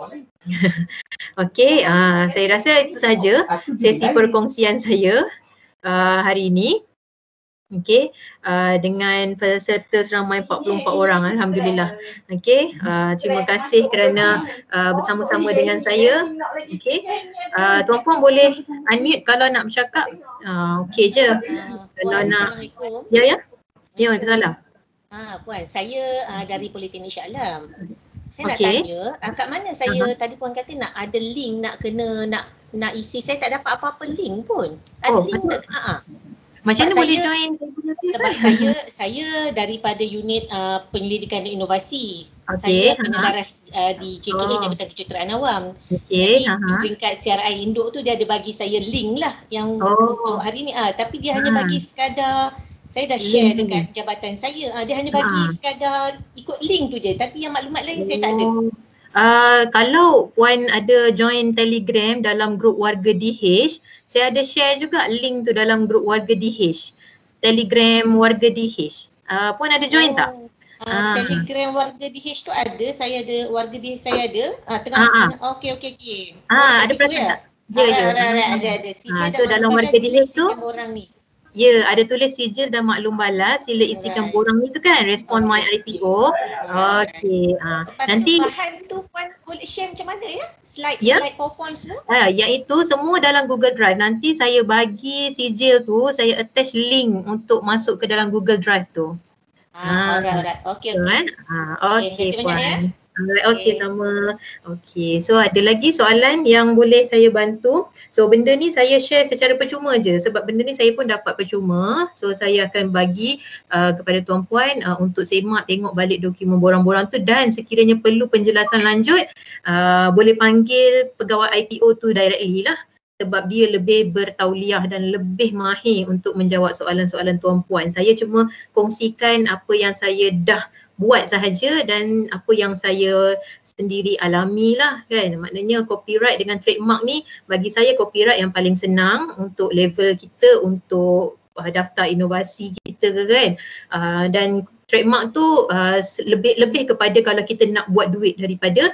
Okey, saya rasa itu sahaja sesi perkongsian saya hari ini. Okey, dengan peserta seramai 44 orang, alhamdulillah. Okey, terima kasih kerana bersama-sama dengan saya. Okey, tuan-puan boleh unmute kalau nak bercakap. Okey je. Kalau nak. Ya. Ya, waalaikumsalam. Puan, saya dari Politeknik Shah Alam. Saya nak tanya, kat mana saya tadi puan kata nak ada link, nak isi, saya tak dapat apa-apa link pun. Ada link tak? Macam mana boleh join? Sebab saya daripada unit penyelidikan dan inovasi. Okay. Saya penyelaras di JKA, Jabatan Kejuruteraan Awam. Okay. Jadi peringkat CRI Induk tu dia ada bagi saya link lah yang untuk hari ni. Tapi dia hanya bagi sekadar, saya dah share dekat jabatan saya. Dia hanya bagi sekadar ikut link tu je. Tapi yang maklumat lain saya tak ada. Kalau puan ada join Telegram dalam grup warga DH, saya ada share juga link tu dalam grup warga DH. Telegram warga DH. Puan ada join tak? Telegram warga DH tu ada, saya ada, warga DH saya ada. Okey. Ada perasan tak? Ada. So dalam warga DH tu, ya, ada tulis sijil dan maklum balas, sila isikan borang itu kan, respon My IPO. Okey. Nanti bahan tu puan boleh share macam mana ya? Slide PowerPoint semua? Iaitu semua dalam Google Drive. Nanti saya bagi sijil tu, saya attach link untuk masuk ke dalam Google Drive tu. Alright. Okey. Okey puan. Okey, sama. Okey, so ada lagi soalan yang boleh saya bantu? So benda ni saya share secara percuma je sebab benda ni saya pun dapat percuma. So saya akan bagi kepada tuan-puan untuk semak, tengok balik dokumen borang-borang tu, dan sekiranya perlu penjelasan lanjut boleh panggil pegawai IPO tu directly lah, sebab dia lebih bertauliah dan lebih mahir untuk menjawab soalan-soalan tuan-puan. Saya cuma kongsikan apa yang saya dah buat sahaja dan apa yang saya sendiri alami lah kan. Maknanya copyright dengan trademark ni bagi saya copyright yang paling senang untuk level kita, untuk daftar inovasi kita ke kan. Dan trademark tu lebih kepada kalau kita nak buat duit daripada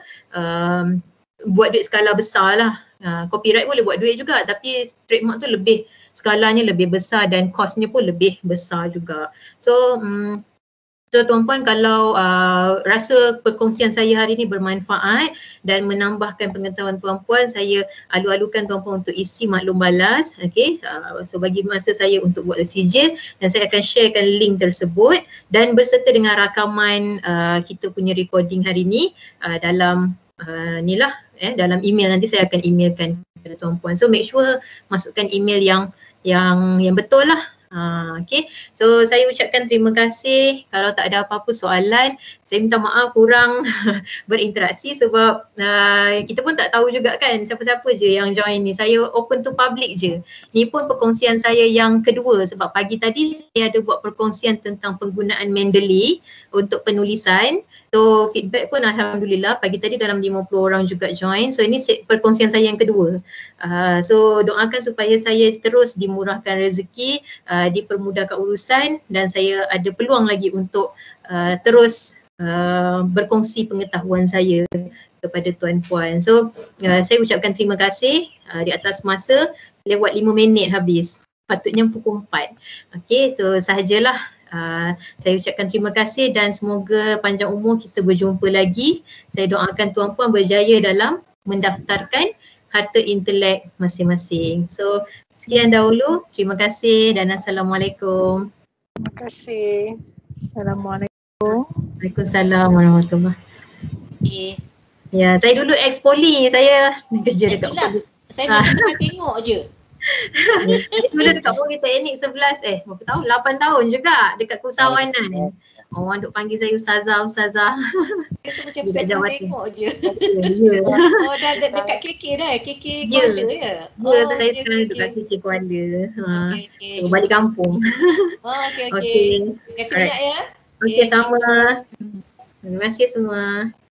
buat duit skala besar lah. Copyright boleh buat duit juga tapi trademark tu lebih skalanya lebih besar dan kosnya pun lebih besar juga. So So tuan-puan kalau rasa perkongsian saya hari ini bermanfaat dan menambahkan pengetahuan tuan-puan, saya alu-alukan tuan-puan untuk isi maklum balas. Okay, so bagi masa saya untuk buat sijil dan saya akan sharekan link tersebut dan berserta dengan rakaman kita punya recording hari ini dalam dalam email. Nanti saya akan emailkan kepada tuan-puan. So make sure masukkan email yang betul lah. Okay, so saya ucapkan terima kasih. Kalau tak ada apa-apa soalan, saya minta maaf kurang berinteraksi sebab kita pun tak tahu juga kan siapa-siapa je yang join ni. Saya open to public je. Ni pun perkongsian saya yang kedua sebab pagi tadi saya ada buat perkongsian tentang penggunaan Mendeley untuk penulisan. So feedback pun alhamdulillah pagi tadi dalam 50 orang juga join. So ini perkongsian saya yang kedua. So doakan supaya saya terus dimurahkan rezeki, dipermudahkan urusan dan saya ada peluang lagi untuk terus berkongsi pengetahuan saya kepada tuan-puan. So saya ucapkan terima kasih di atas masa, lewat 5 minit habis. Patutnya pukul 4. Okay, so sahajalah. Saya ucapkan terima kasih dan semoga panjang umur, kita berjumpa lagi. Saya doakan tuan-puan berjaya dalam mendaftarkan harta intelek masing-masing. So sekian dahulu. Terima kasih dan Assalamualaikum. Terima kasih. Assalamualaikum. Waalaikumsalam warahmatullahi. Ya, saya dulu ex-poli. Saya kerja dekat poli. Saya macam tengok je. Dulu dekat Politeknik 11, berapa tahun? 8 tahun juga dekat Kursawanan. Orang duk panggil saya ustazah. Itu macam saya tengok je. Ya. Oh dah dekat KK dah, KK Kuala ya? Ya, saya sekarang dekat KK Kuala. So, balik kampung. Okey. Terima kasih banyak ya. Okey, sama. Terima kasih semua.